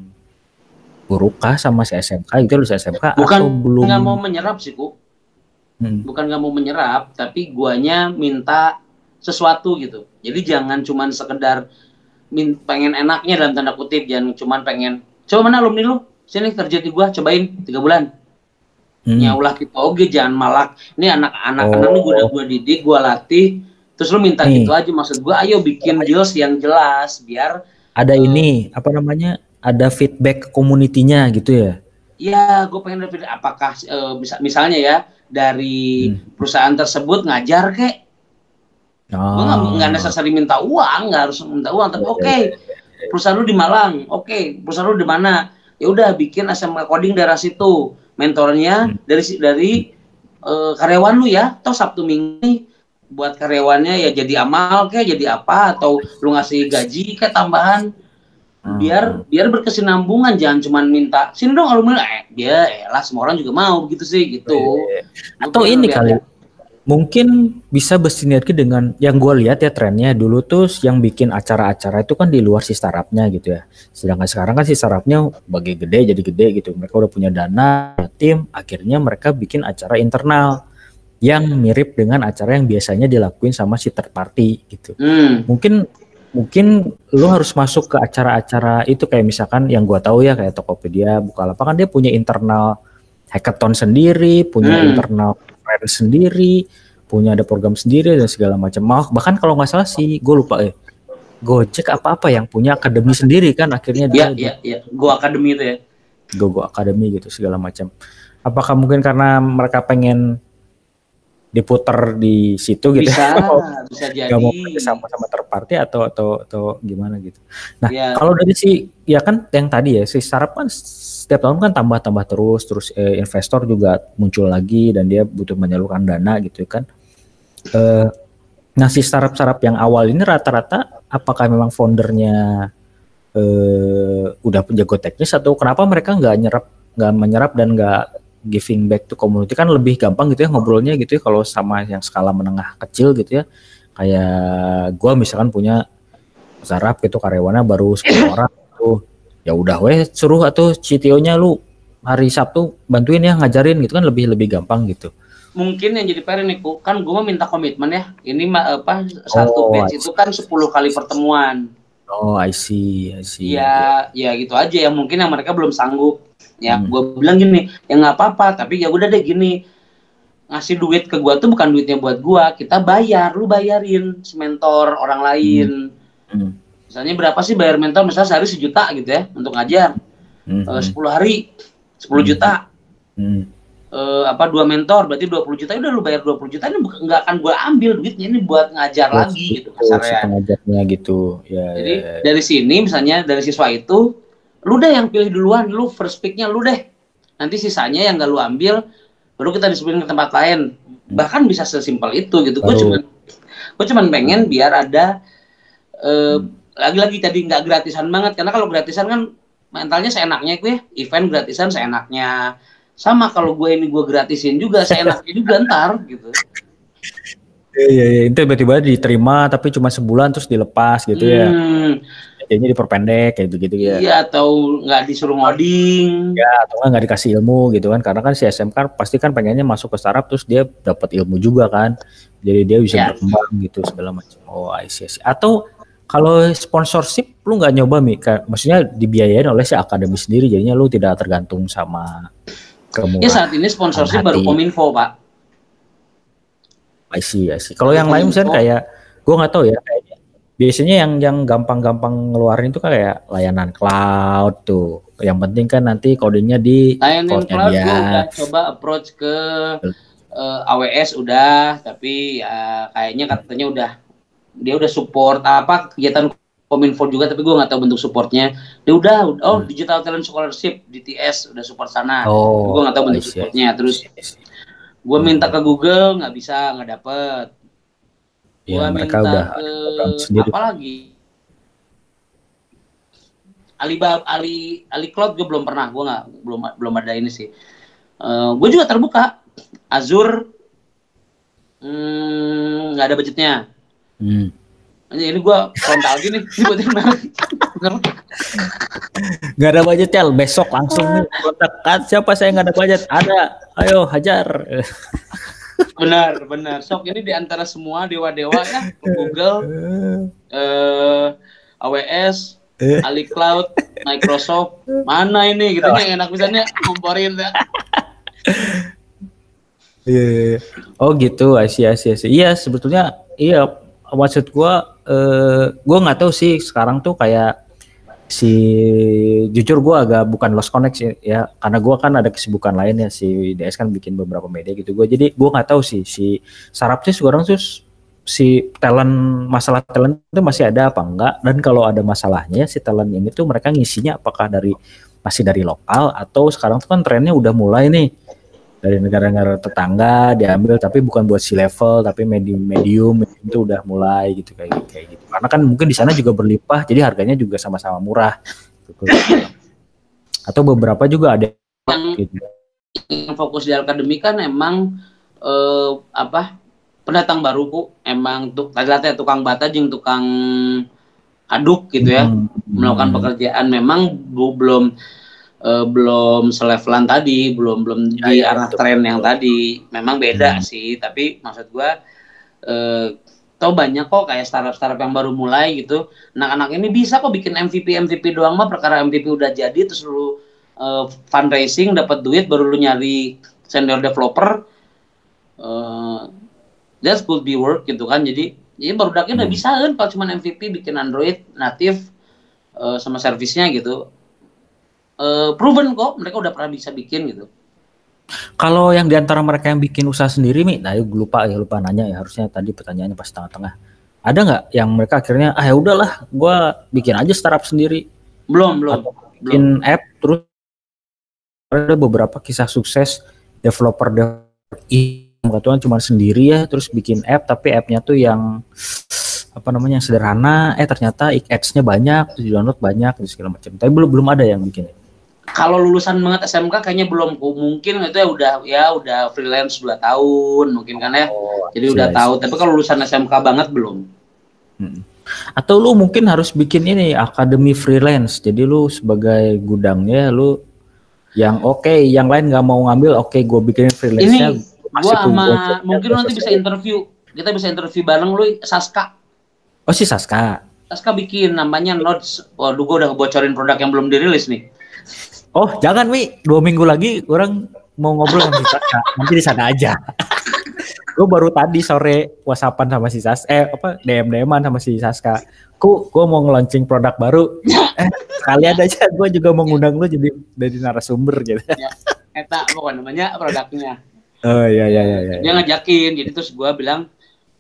buruk kah sama si S M K gitu, lulus S M K bukan, atau belum? Nggak mau menyerap sih, Ku. Hmm. Bukan nggak mau menyerap, tapi guanya minta sesuatu gitu. Jadi jangan cuman sekedar min, pengen enaknya dalam tanda kutip, jangan cuman pengen, coba mana alumni lu, sini kerja di gua, cobain tiga bulan. Hmm. Ya ulah kita oke, jangan malak. Ini anak-anak oh. anak lu gua udah gua didik, gua latih. Terus lu minta nih. Gitu aja, maksud gue ayo bikin deals yang jelas biar ada uh, ini apa namanya, ada feedback community-nya gitu ya. Iya, gue pengen dapat apakah uh, mis misalnya ya dari hmm. perusahaan tersebut ngajar kek. Oh. Gue nggak nggak necessary minta uang, nggak harus minta uang, tapi oke okay, perusahaan lu di Malang, oke okay, perusahaan lu di mana? Ya udah bikin S M K coding daerah situ, mentornya hmm. dari dari uh, karyawan lu ya, atau Sabtu Minggu buat karyawannya ya jadi amal kayak jadi apa, atau lu ngasih gaji kayak tambahan biar hmm. biar berkesinambungan, jangan cuma minta sini dong alumni, eh dia elah semua orang juga mau begitu sih gitu. Atau ini kali ya. Mungkin bisa bersinergi dengan yang gue lihat ya trennya dulu tuh yang bikin acara-acara itu kan di luar si startupnya gitu ya, sedangkan sekarang kan si startupnya bagi gede jadi gede gitu, mereka udah punya dana tim, akhirnya mereka bikin acara internal. yang mirip dengan acara yang biasanya dilakuin sama si third party gitu. Hmm. Mungkin mungkin lu harus masuk ke acara-acara itu kayak misalkan yang gua tahu ya kayak Tokopedia, Bukalapak kan dia punya internal hackathon sendiri, punya Hmm. internal conference sendiri, punya ada program sendiri dan segala macam. Bahkan kalau nggak salah sih, gue lupa eh Gojek apa-apa yang punya akademi sendiri kan akhirnya Ya, dia ya, ya. Go Academy itu ya. Go Go Academy gitu segala macam. Apakah mungkin karena mereka pengen diputar di situ gitu? Bisa, bisa jadi. Gak mau sama-sama terparty atau atau atau gimana gitu. Nah, Ya. kalau dari si ya kan yang tadi ya si startup kan setiap tahun kan tambah-tambah terus terus eh, investor juga muncul lagi dan dia butuh menyalurkan dana gitu kan. Eh, nah si startup-startup yang awal ini rata-rata apakah memang foundernya eh, udah jago teknis atau kenapa mereka nggak nyerap nggak menyerap dan nggak giving back to community? Kan lebih gampang gitu ya ngobrolnya gitu ya kalau sama yang skala menengah kecil gitu ya, kayak gue misalkan punya startup gitu karyawannya baru sepuluh orang tuh, ya udah weh suruh atau C T O-nya lu hari Sabtu bantuin ya ngajarin gitu kan lebih lebih gampang gitu. Mungkin yang jadi P R nih kan gue minta komitmen ya, ini apa satu Oh, batch itu kan sepuluh kali pertemuan. Oh, I see, I see. Ya, ya gitu aja ya. Mungkin yang mereka belum sanggup. Ya, hmm. gue bilang gini, ya nggak apa-apa. Tapi ya udah deh gini, ngasih duit ke gue tuh bukan duitnya buat gue. Kita bayar, lu bayarin mentor orang lain. Hmm. Hmm. Misalnya berapa sih bayar mentor? Misalnya sehari sejuta gitu ya untuk ngajar. Hmm. Uh, sepuluh hari, sepuluh juta. Hmm. Uh, apa dua mentor berarti dua puluh juta, udah lu bayar dua puluh juta, ini nggak akan gue ambil duitnya, ini buat ngajar oh, lagi gitu kasarnya. Pengajarnya gitu. Ya, jadi ya, ya. Dari sini misalnya dari siswa itu lu deh yang pilih duluan, lu first pick-nya lu deh. Nanti sisanya yang gak lu ambil baru kita disebutin ke tempat lain. Hmm. Bahkan bisa sesimpel itu gitu. Gue cuman gue cuman pengen biar ada uh, hmm. lagi-lagi tadi nggak gratisan banget, karena kalau gratisan kan mentalnya seenaknya gue, event gratisan seenaknya. Sama kalau gue ini gue gratisin juga seenaknya juga ntar gitu. Iya, iya, itu tiba-tiba diterima tapi cuma sebulan terus dilepas gitu hmm. ya. Kayaknya diperpendek kayak gitu-gitu ya. Iya, atau nggak disuruh ngoding. Ya, atau nggak dikasih ilmu gitu kan. Karena kan si S M K pasti kan pengennya masuk ke startup terus dia dapat ilmu juga kan. Jadi dia bisa ya. berkembang gitu segala macam. Oh, I see, I see. Atau kalau sponsorship lu nggak nyoba Mi? Maksudnya dibiayain oleh si akademi sendiri, jadinya lu tidak tergantung sama kemurahan. Ya saat ini sponsorship baru Kominfo, Pak. I see, I see. Kalau yang lain misalnya kayak, gue nggak tahu ya, kayaknya biasanya yang yang gampang-gampang ngeluarin itu kayak layanan cloud tuh. Yang penting kan nanti kodenya di layanan cloud gue udah coba approach ke uh, A W S udah, tapi ya kayaknya katanya udah dia udah support apa kegiatan Kominfo juga, tapi gue nggak tahu bentuk supportnya. Dia udah, oh hmm. Digital Talent Scholarship D T S udah support sana. Oh, gue nggak tahu bentuk supportnya. Terus gue minta ke Google nggak bisa, nggak dapet. Ya, gue minta minta udah ke apa lagi? Alibaba, Ali, Ali Cloud gue belum pernah. Gue nggak belum belum ada ini sih. Uh, gue juga terbuka. Azure nggak hmm, ada budgetnya. Hmm. Ini gue frontal gini, tiba-tiba nggak ada budget ya, besok langsung nih kontak kan siapa saya nggak ada budget, ada, ayo hajar. Benar, benar. Sok ini diantara semua dewa-dewa ya, Google, eh, A W S, Ali Cloud, Microsoft, mana ini gitu nih enak misalnya komporin ya. Iya, oh gitu, Asia, Asia, Asia. Iya sebetulnya, iya. Maksud gue, eh, gue nggak tahu sih sekarang tuh kayak si jujur gue agak bukan lost connect sih ya, karena gue kan ada kesibukan lain ya, si D S kan bikin beberapa media gitu. Gue jadi gue nggak tahu sih si startup sih sekarang tuh si talent, masalah talent itu masih ada apa enggak, dan kalau ada masalahnya si talent ini tuh mereka ngisinya apakah dari masih dari lokal atau sekarang tuh kan trennya udah mulai nih dari negara-negara tetangga diambil, tapi bukan buat si level tapi medium medium itu udah mulai gitu kayak kayak gitu, karena kan mungkin di sana juga berlimpah jadi harganya juga sama-sama murah gitu. Atau beberapa juga ada yang, gitu. Yang fokus di akademi kan emang eh, apa pendatang baru ku emang tuh tadi tukang bata jeung tukang aduk gitu ya, hmm. melakukan pekerjaan memang belum uh, belum selevelan tadi, belum belum ya, di ya, arah betul, tren betul. yang tadi. Memang beda Hmm. sih, tapi maksud gua uh, tau banyak kok kayak startup-startup yang baru mulai gitu. Anak-anak ini bisa kok bikin M V P M V P doang mah, perkara M V P udah jadi terus lu uh, fundraising dapat duit baru lu nyari senior developer. Uh, that could be work gitu kan. Jadi ya baru daknya udah Hmm. bisa kan kalau cuma M V P bikin Android native uh, sama servisnya gitu. Uh, proven kok mereka udah pernah bisa bikin gitu. Kalau yang diantara mereka yang bikin usaha sendiri, Mi, nah gue lupa ya lupa nanya ya, harusnya tadi pertanyaannya pas tengah-tengah. Ada nggak yang mereka akhirnya ah ya udahlah, gue bikin aja startup sendiri. Belum belum. Atau bikin belum. app terus ada beberapa kisah sukses developer developer cuma sendiri ya, terus bikin app tapi appnya tuh yang apa namanya yang sederhana, eh ternyata ads-nya banyak, terus download banyak, terus segala macam. Tapi belum belum ada yang bikin. Kalau lulusan banget S M K kayaknya belum, mungkin itu ya udah ya udah freelance dua tahun mungkin kan ya. Oh, jadi udah tahu, tapi kalau lulusan S M K banget belum. Hmm. Atau lu mungkin harus bikin ini akademi freelance. Jadi lu sebagai gudangnya lu yang oke, okay, yang lain nggak mau ngambil, oke okay, gue bikin freelance-nya. Ini gua sama mungkin nanti bisa interview. Kita bisa interview bareng lu Saska. Oh si Saska. Saska bikin namanya Notes. Waduh, gue udah bocorin produk yang belum dirilis nih. Oh jangan Mi, dua minggu lagi orang mau ngobrol sama si Saska. Nanti di sana aja. Gue baru tadi sore whatsappan sama si Saska, eh apa D M D M-an sama si Saska. Ku, gue mau nge-launching produk baru. Eh kalian aja, gue juga mau ngundang lu jadi dari narasumber gitu. Ya, eta pokoknya namanya produknya. Oh iya iya iya. iya. Dia ngajakin, jadi terus gue bilang,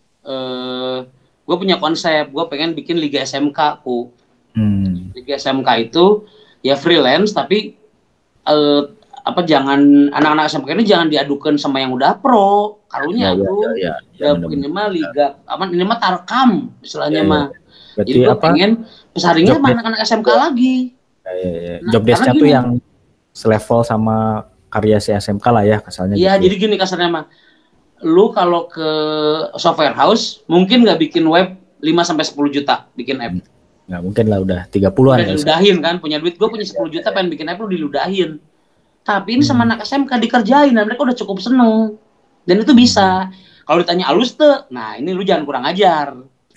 eh gue punya konsep, gue pengen bikin Liga S M K ku. Hmm. Liga S M K itu ya freelance tapi eh, apa jangan anak-anak S M K ini jangan diadukan sama yang udah pro, karunya ya, tuh. Ya, ya, ya, ya, ini mah liga, apa ini mah tarkam istilahnya ya, mah. Ya. Jadi gue pengen pesaingnya sama anak-anak S M K lagi. Ya, ya, ya. Nah, job desk-nya tuh yang selevel sama karya si S M K lah ya kasarnya. Iya, gitu. Jadi gini kasarnya mah. Lu kalau ke software house mungkin nggak bikin web lima sampai sepuluh juta bikin app. Nggak mungkin lah, udah tiga puluhan. Udah diludahin kan, punya duit, gue punya sepuluh juta pengen bikin app, lu diludahin. Tapi ini sama hmm. anak S M K dikerjain dan mereka udah cukup seneng. Dan itu bisa. Hmm. Kalau ditanya halus tuh, nah ini lu jangan kurang ajar.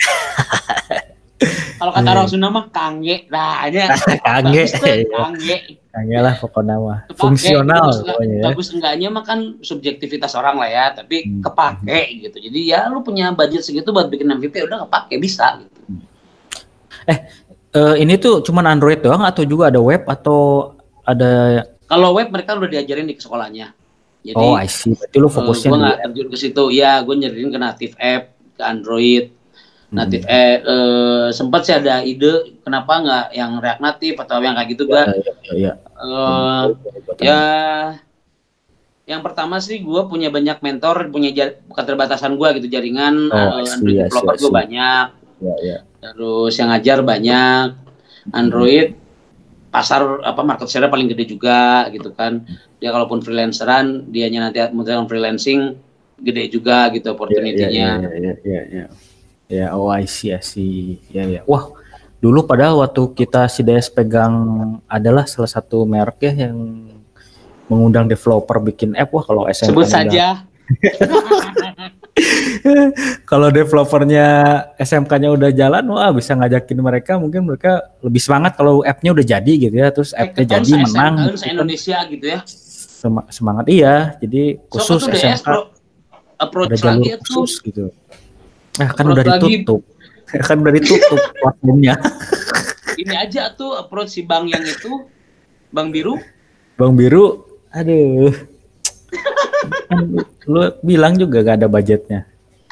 Kalau kata orang Sunda mah kangge, nah aja kangge, kangge, kangge lah pokoknya mah. Fungsional. Bagus, pokoknya, bagus enggaknya mah kan subjektivitas orang lah ya, tapi hmm. kepake gitu. Jadi ya lu punya budget segitu buat bikin M V P udah kepake bisa gitu. Eh, uh, ini tuh cuman Android doang atau juga ada web atau ada? Kalau web mereka udah diajarin di sekolahnya. Jadi, oh, I see. Berarti lu fokusnya uh, gue nggak terjun ke situ. Ya, gue nyeriin ke native app, ke Android. Native hmm. app, uh, sempat sih ada ide kenapa nggak yang React Native atau yang kayak gitu gak? Ya, ya, ya. Uh, ya, yang pertama sih gue punya banyak mentor, punya jar- keterbatasan gue gitu jaringan oh, uh, Android developer gue banyak. Ya, ya. Terus yang ngajar banyak. Android pasar apa market share paling gede juga gitu kan. Dia kalaupun freelanceran, dianya nanti modern freelancing gede juga gitu opportunity-nya. Ya, ya, ya, ya. Ya, oh I see, I see. Ya, ya. Wah, dulu padahal waktu kita si D S pegang adalah salah satu merek ya yang mengundang developer bikin app. Wah, kalau S M K sebut saja. Kalau developernya S M K-nya udah jalan, wah bisa ngajakin mereka, mungkin mereka lebih semangat kalau app-nya udah jadi gitu ya, terus app-nya jadi menang. Se Indonesia gitu ya. Sem- semangat iya, jadi khusus so, S M K approach ada jalur khusus gitu. Nah, kan udah ditutup. kan udah ditutup platformnya. Ini aja tuh approach si Bang yang itu, Bang Biru. Bang Biru, aduh. Lu bilang juga gak ada budgetnya.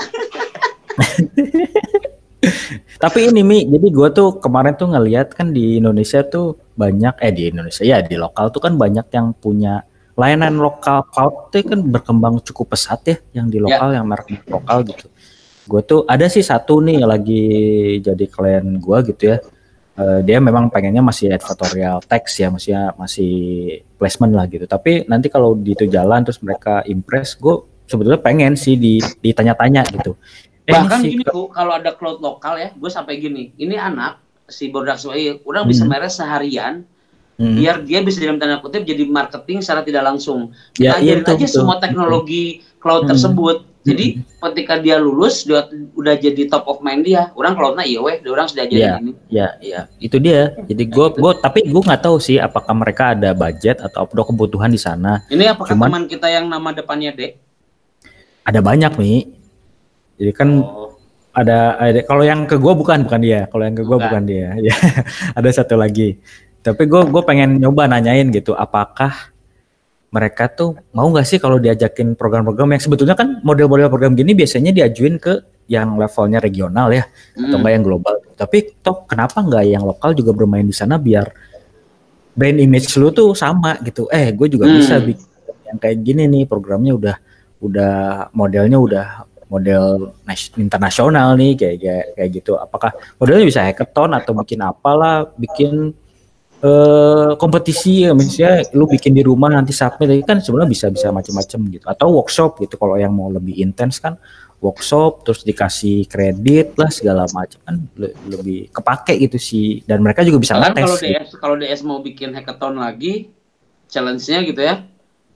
Tapi ini Mi, jadi gue tuh kemarin tuh ngeliat kan di Indonesia tuh banyak, eh di Indonesia ya di lokal tuh kan banyak yang punya layanan lokal cloud tuh kan berkembang cukup pesat ya, yang di lokal, ya. Yang merek lokal gitu. Gue tuh ada sih satu nih lagi jadi klien gue gitu ya. Uh, dia memang pengennya masih advertorial text ya, maksudnya masih placement lah gitu. Tapi nanti kalau di itu jalan terus mereka impress, gue sebetulnya pengen sih di, ditanya-tanya gitu. Eh, Bahkan si, gini tuh kalau ada cloud lokal ya, gue sampai gini, ini anak si Bordak Suai, orang hmm. bisa meres seharian hmm. biar dia bisa dalam tanda kutip jadi marketing secara tidak langsung. Ya, Kita iya, ajarin betul, aja betul. semua teknologi cloud Hmm. tersebut. Jadi Hmm. ketika dia lulus, dia udah jadi top of mind dia. Orang cloudnya iya weh, dia orang sudah ajarin Ya, ini. ya, ya, itu dia. Jadi gue, gitu. gue, tapi gue nggak tahu sih apakah mereka ada budget atau ada kebutuhan di sana. Ini apakah Cuman teman kita yang nama depannya D? ada banyak nih. Jadi kan Oh. ada, ada kalau yang ke gue bukan, bukan dia. Kalau yang ke gue Bukan. bukan dia. Ya, ada satu lagi. Tapi gue, gue pengen nyoba nanyain gitu, apakah mereka tuh mau nggak sih kalau diajakin program-program yang sebetulnya kan model-model program gini biasanya diajuin ke yang levelnya regional ya, hmm. atau enggak yang global. Tapi toh kenapa nggak yang lokal juga bermain di sana biar brand image lu tuh sama gitu. Eh, gue juga hmm. bisa bikin yang kayak gini nih, programnya udah udah modelnya udah model internasional nih kayak kayak, kayak gitu. Apakah modelnya bisa hackathon atau bikin apalah, bikin Uh, kompetisi ya, misalnya lu bikin di rumah nanti submit kan sebenarnya bisa bisa macam-macam gitu, atau workshop gitu kalau yang mau lebih intens kan workshop terus dikasih kredit lah segala macam kan le lebih kepake gitu sih, dan mereka juga bisa ngetes. Kalau gitu. D S kalau D S mau bikin hackathon lagi, challenge-nya gitu ya,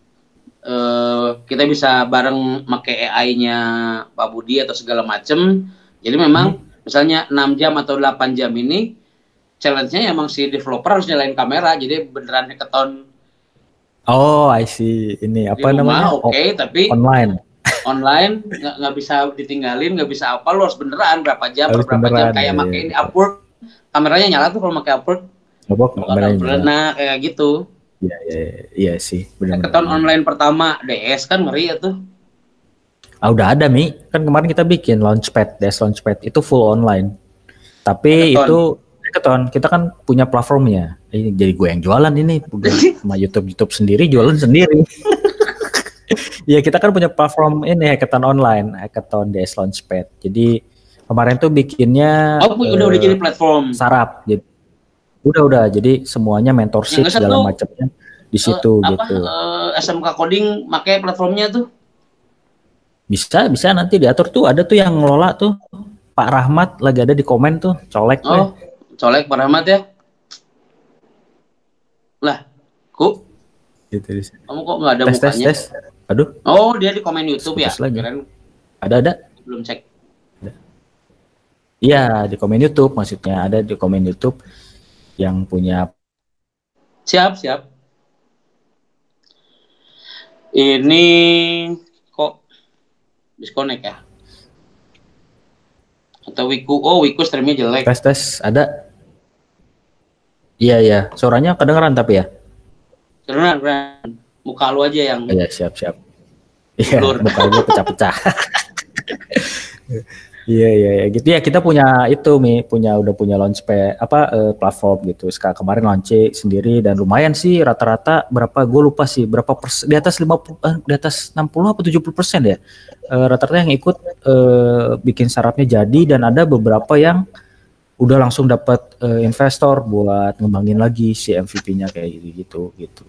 uh, kita bisa bareng pakai A I-nya Pak Budi atau segala macam. Jadi memang hmm. misalnya enam jam atau delapan jam ini challenge-nya emang si developer harus nyalain kamera, jadi beneran hackathon. Oh, I see. Ini apa di rumah, namanya? Oke, okay, tapi online. Online nggak nggak bisa ditinggalin, nggak bisa apa, lu harus beneran berapa jam, harus berapa beneran, jam kayak ya, pakai ya. ini Upwork, kameranya nyala tuh kalau pakai Upwork. Upwork kameranya nyala. Nah, kayak gitu. Iya, iya, iya sih. Hackathon online pertama D S kan ngeri ya tuh. Ah, udah ada Mi, kan kemarin kita bikin Launchpad, D S Launchpad itu full online. Tapi hackathon. itu hackathon, kita kan punya platformnya. Ini jadi gue yang jualan ini, udah sama YouTube YouTube sendiri jualan sendiri. Ya kita kan punya platform ini hackathon online, hackathon D S Launchpad. Jadi kemarin tuh bikinnya oh, udah uh, udah jadi platform sarap. Jadi udah udah jadi semuanya mentorship segala macamnya di situ uh, gitu. Apa, uh, S M K Coding pakai platformnya tuh? Bisa bisa nanti diatur tuh, ada tuh yang ngelola tuh Pak Rahmat, lagi ada di komen tuh, colek. Oh, we. Colek Pak Rahmat ya? Lah, ku? Gitu, kamu kok nggak ada tes, mukanya? Tes, tes. Aduh. Oh, dia di komen YouTube ya? Lagi. Ada ada. Belum cek. Iya, di komen YouTube maksudnya, ada di komen YouTube yang punya. Siap, siap. Ini kok disconnect ya? Atau Wiku? Oh, Wiku streamnya jelek. Tes tes ada. Iya iya, suaranya kedengeran tapi ya. Kedengeran, kedengeran. Muka lu aja yang. Iya siap siap. Iya, muka gue pecah-pecah. Iya iya ya. Gitu ya, kita punya itu Mi, punya udah punya launchpad apa uh, platform gitu. Sekarang kemarin launching sendiri dan lumayan sih, rata-rata berapa gue lupa sih berapa persen, di atas lima puluh eh, di atas enam puluh apa tujuh puluh persen ya. Uh, rata-rata yang ikut uh, bikin startupnya jadi, dan ada beberapa yang udah langsung dapat uh, investor buat ngembangin lagi si M V P-nya kayak gitu gitu.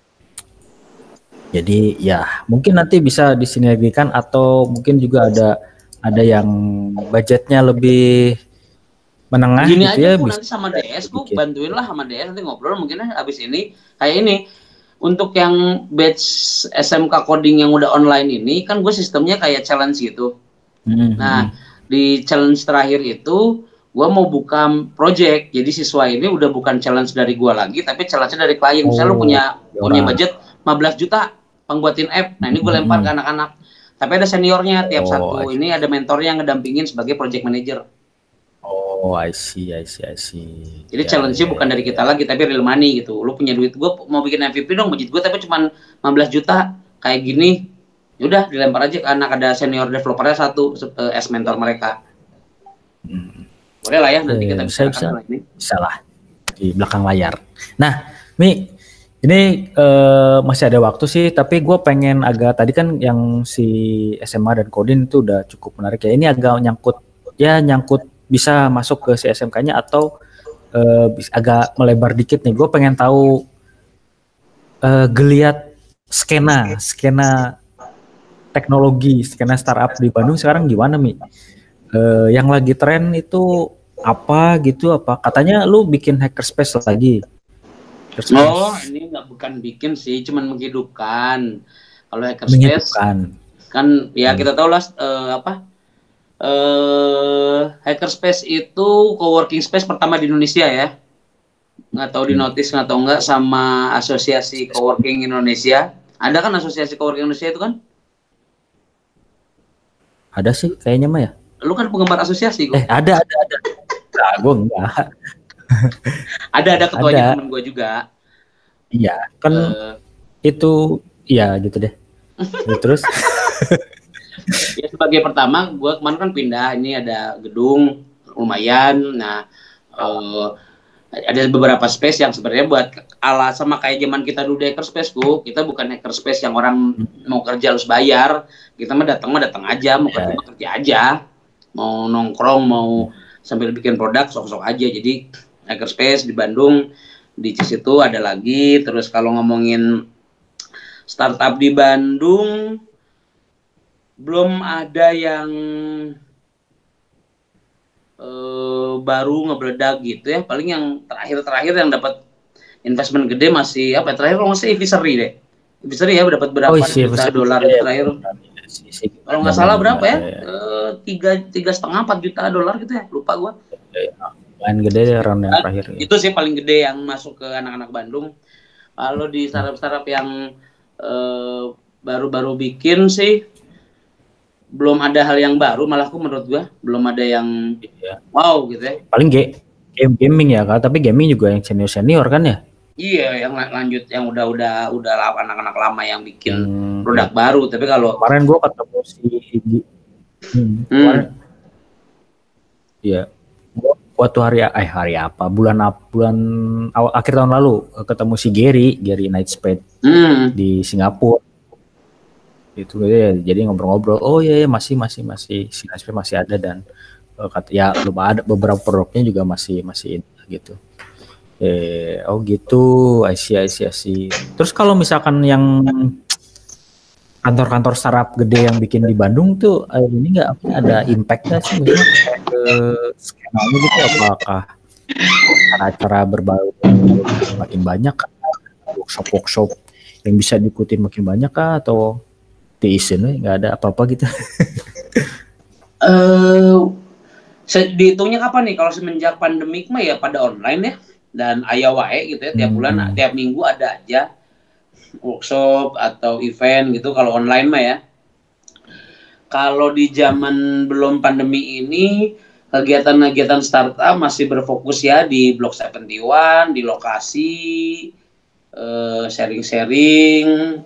Jadi ya mungkin nanti bisa disinergikan, atau mungkin juga ada ada yang budgetnya lebih menengah. Gini gitu aja ya, aku bisa nanti sama D S aku bantuin lah sama D S, nanti ngobrol mungkin abis ini kayak ini. Untuk yang batch S M K coding yang udah online ini kan gue sistemnya kayak challenge gitu. Mm-hmm. Nah di challenge terakhir itu gue mau buka project, jadi siswa ini udah bukan challenge dari gue lagi, tapi challenge dari klien. Misalnya oh, lu punya yaudah. punya budget lima belas juta pembuatin app, nah ini gue lempar mm-hmm. ke anak-anak. Tapi ada seniornya tiap oh, satu, ini ada mentornya yang ngedampingin sebagai project manager. Oh, I see, I see, I see. Jadi ya, challenge-nya ya, bukan dari kita ya. lagi, tapi real money gitu. Lu punya duit, gue mau bikin M V P dong, budget gue tapi cuma lima belas juta, kayak gini. Yaudah, dilempar aja ke anak, ada senior developernya satu, uh, as mentor mereka. Hmm. Boleh lah ya, nanti kita bisa, bisa, bisa, ini. bisa lah, di belakang layar. Nah, Mi, ini uh, masih ada waktu sih, tapi gue pengen agak, tadi kan yang si S M A dan Coding itu udah cukup menarik ya. Ini agak nyangkut, ya nyangkut bisa masuk ke si S M K-nya atau uh, agak melebar dikit nih. Gue pengen tahu uh, geliat skena, skena teknologi, skena startup di Bandung sekarang gimana, Mi? Uh, yang lagi tren itu apa gitu? Apa katanya lu bikin hackerspace lagi? Hackerspace. Oh, ini nggak bukan bikin sih, cuman menghidupkan. Kalau Hackerspace Menghidupkan. kan ya Hmm. kita tahu lah eh, apa eh Hackerspace itu co-working space pertama di Indonesia ya. Nggak tahu di Hmm. notice nggak tahu nggak sama Asosiasi Coworking Indonesia. Ada kan Asosiasi Coworking Indonesia itu kan? Ada sih kayaknya mah ya. Lu kan penggemar asosiasi Eh kok. ada ada ada. Nah, gue enggak. Ada ada ketuanya Ada. temen gue juga. Iya kan Eh, itu ya gitu deh. Terus ya sebagai pertama gue kemarin kan pindah, ini ada gedung lumayan. Nah eh, ada beberapa space yang sebenarnya buat ala sama kayak zaman kita dulu di Hackerspace tuh, kita bukan Hackerspace yang orang mau kerja harus bayar. Kita mah datang mah datang aja, mau kerja ya, mah kerja aja, mau nongkrong mau sambil bikin produk sok-sok aja. Jadi Hackerspace di Bandung di C I S itu ada lagi. Terus kalau ngomongin startup di Bandung belum ada yang eh, baru ngebeledak gitu ya. Paling yang terakhir-terakhir yang dapat investment gede masih apa ya, terakhir kalau nggak salah Evisery deh. Evisery ya dapat berapa oh isi juta dolar itu terakhir. Kalau nggak salah berapa ya? Eh, tiga tiga setengah empat juta dolar gitu ya, lupa gua. Main gede deh round yang terakhir. Ya. Itu sih paling gede yang masuk ke anak-anak Bandung. Kalau di startup-startup yang eh, baru-baru bikin sih belum ada hal yang baru, malah aku menurut gua belum ada yang Ya. wow gitu ya. Paling game gaming ya kak, tapi gaming juga yang senior senior kan ya? Iya, yang lanjut yang udah-udah udah anak-anak lama yang bikin Hmm, produk baru. Tapi kalau kemarin gua ketemu si hmm, kemarin, ya gua waktu hari eh hari apa bulan bulan awal akhir tahun lalu ketemu si Gary Gary Knightspace hmm. di Singapura itu ya, jadi ngobrol-ngobrol oh iya ya, masih masih masih si Knightspace masih ada dan uh, kata ya belum ada beberapa produknya juga masih masih gitu. Eh, oh gitu, I see, I see, I see. Terus kalau misalkan yang kantor-kantor startup gede yang bikin di Bandung tuh, eh, ini nggak ada impact-nya sih, misalnya kayak ke skenanya gitu, apakah acara berbau makin banyak kah? Workshop-workshop yang bisa diikutin makin banyak kah? Atau diisin nggak ada apa-apa gitu? Uh, dihitungnya kapan nih? Kalau semenjak pandemik mah ya pada online ya. Dan aya wae gitu ya, tiap bulan, hmm. tiap minggu ada aja workshop atau event gitu kalau online mah ya. Kalau di zaman belum pandemi ini, kegiatan-kegiatan startup masih berfokus ya di Blok tujuh puluh satu, di lokasi, eh, sharing-sharing.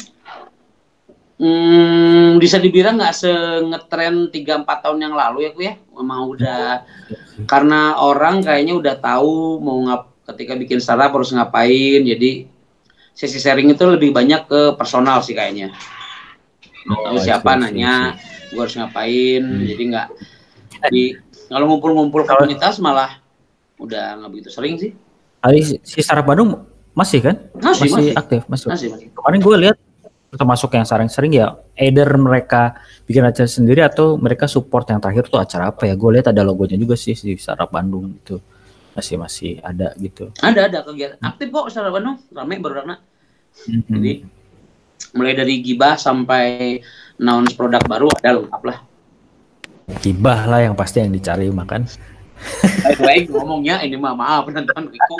Hmm, bisa dibilang nggak se-ngetren tiga empat tahun yang lalu ya ku ya. Memang udah karena orang kayaknya udah tahu mau ngap ketika bikin startup harus ngapain. Jadi sesi sharing itu lebih banyak ke personal sih kayaknya. Nggak tahu oh, siapa isi, nanya gue harus ngapain. Hmm. Jadi nggak di kalau ngumpul-ngumpul komunitas malah udah nggak begitu sering sih. Ali si startup Bandung masih kan? Masih, masih, masih aktif, masih. masih, masih. Kemarin gue lihat termasuk yang sering-sering ya, either mereka bikin acara sendiri atau mereka support. Yang terakhir tuh acara apa ya? Gue lihat ada logonya juga sih di Startup Bandung itu masih masih ada gitu. Ada ada kegiatan aktif kok Startup Bandung, ramai baru rana. Mm-hmm. Jadi mulai dari gibah sampai announce produk baru ada lengkap lah. Gibah lah yang pasti yang dicari makan. Baik ngomongnya ini mah maaf teman-teman Riku.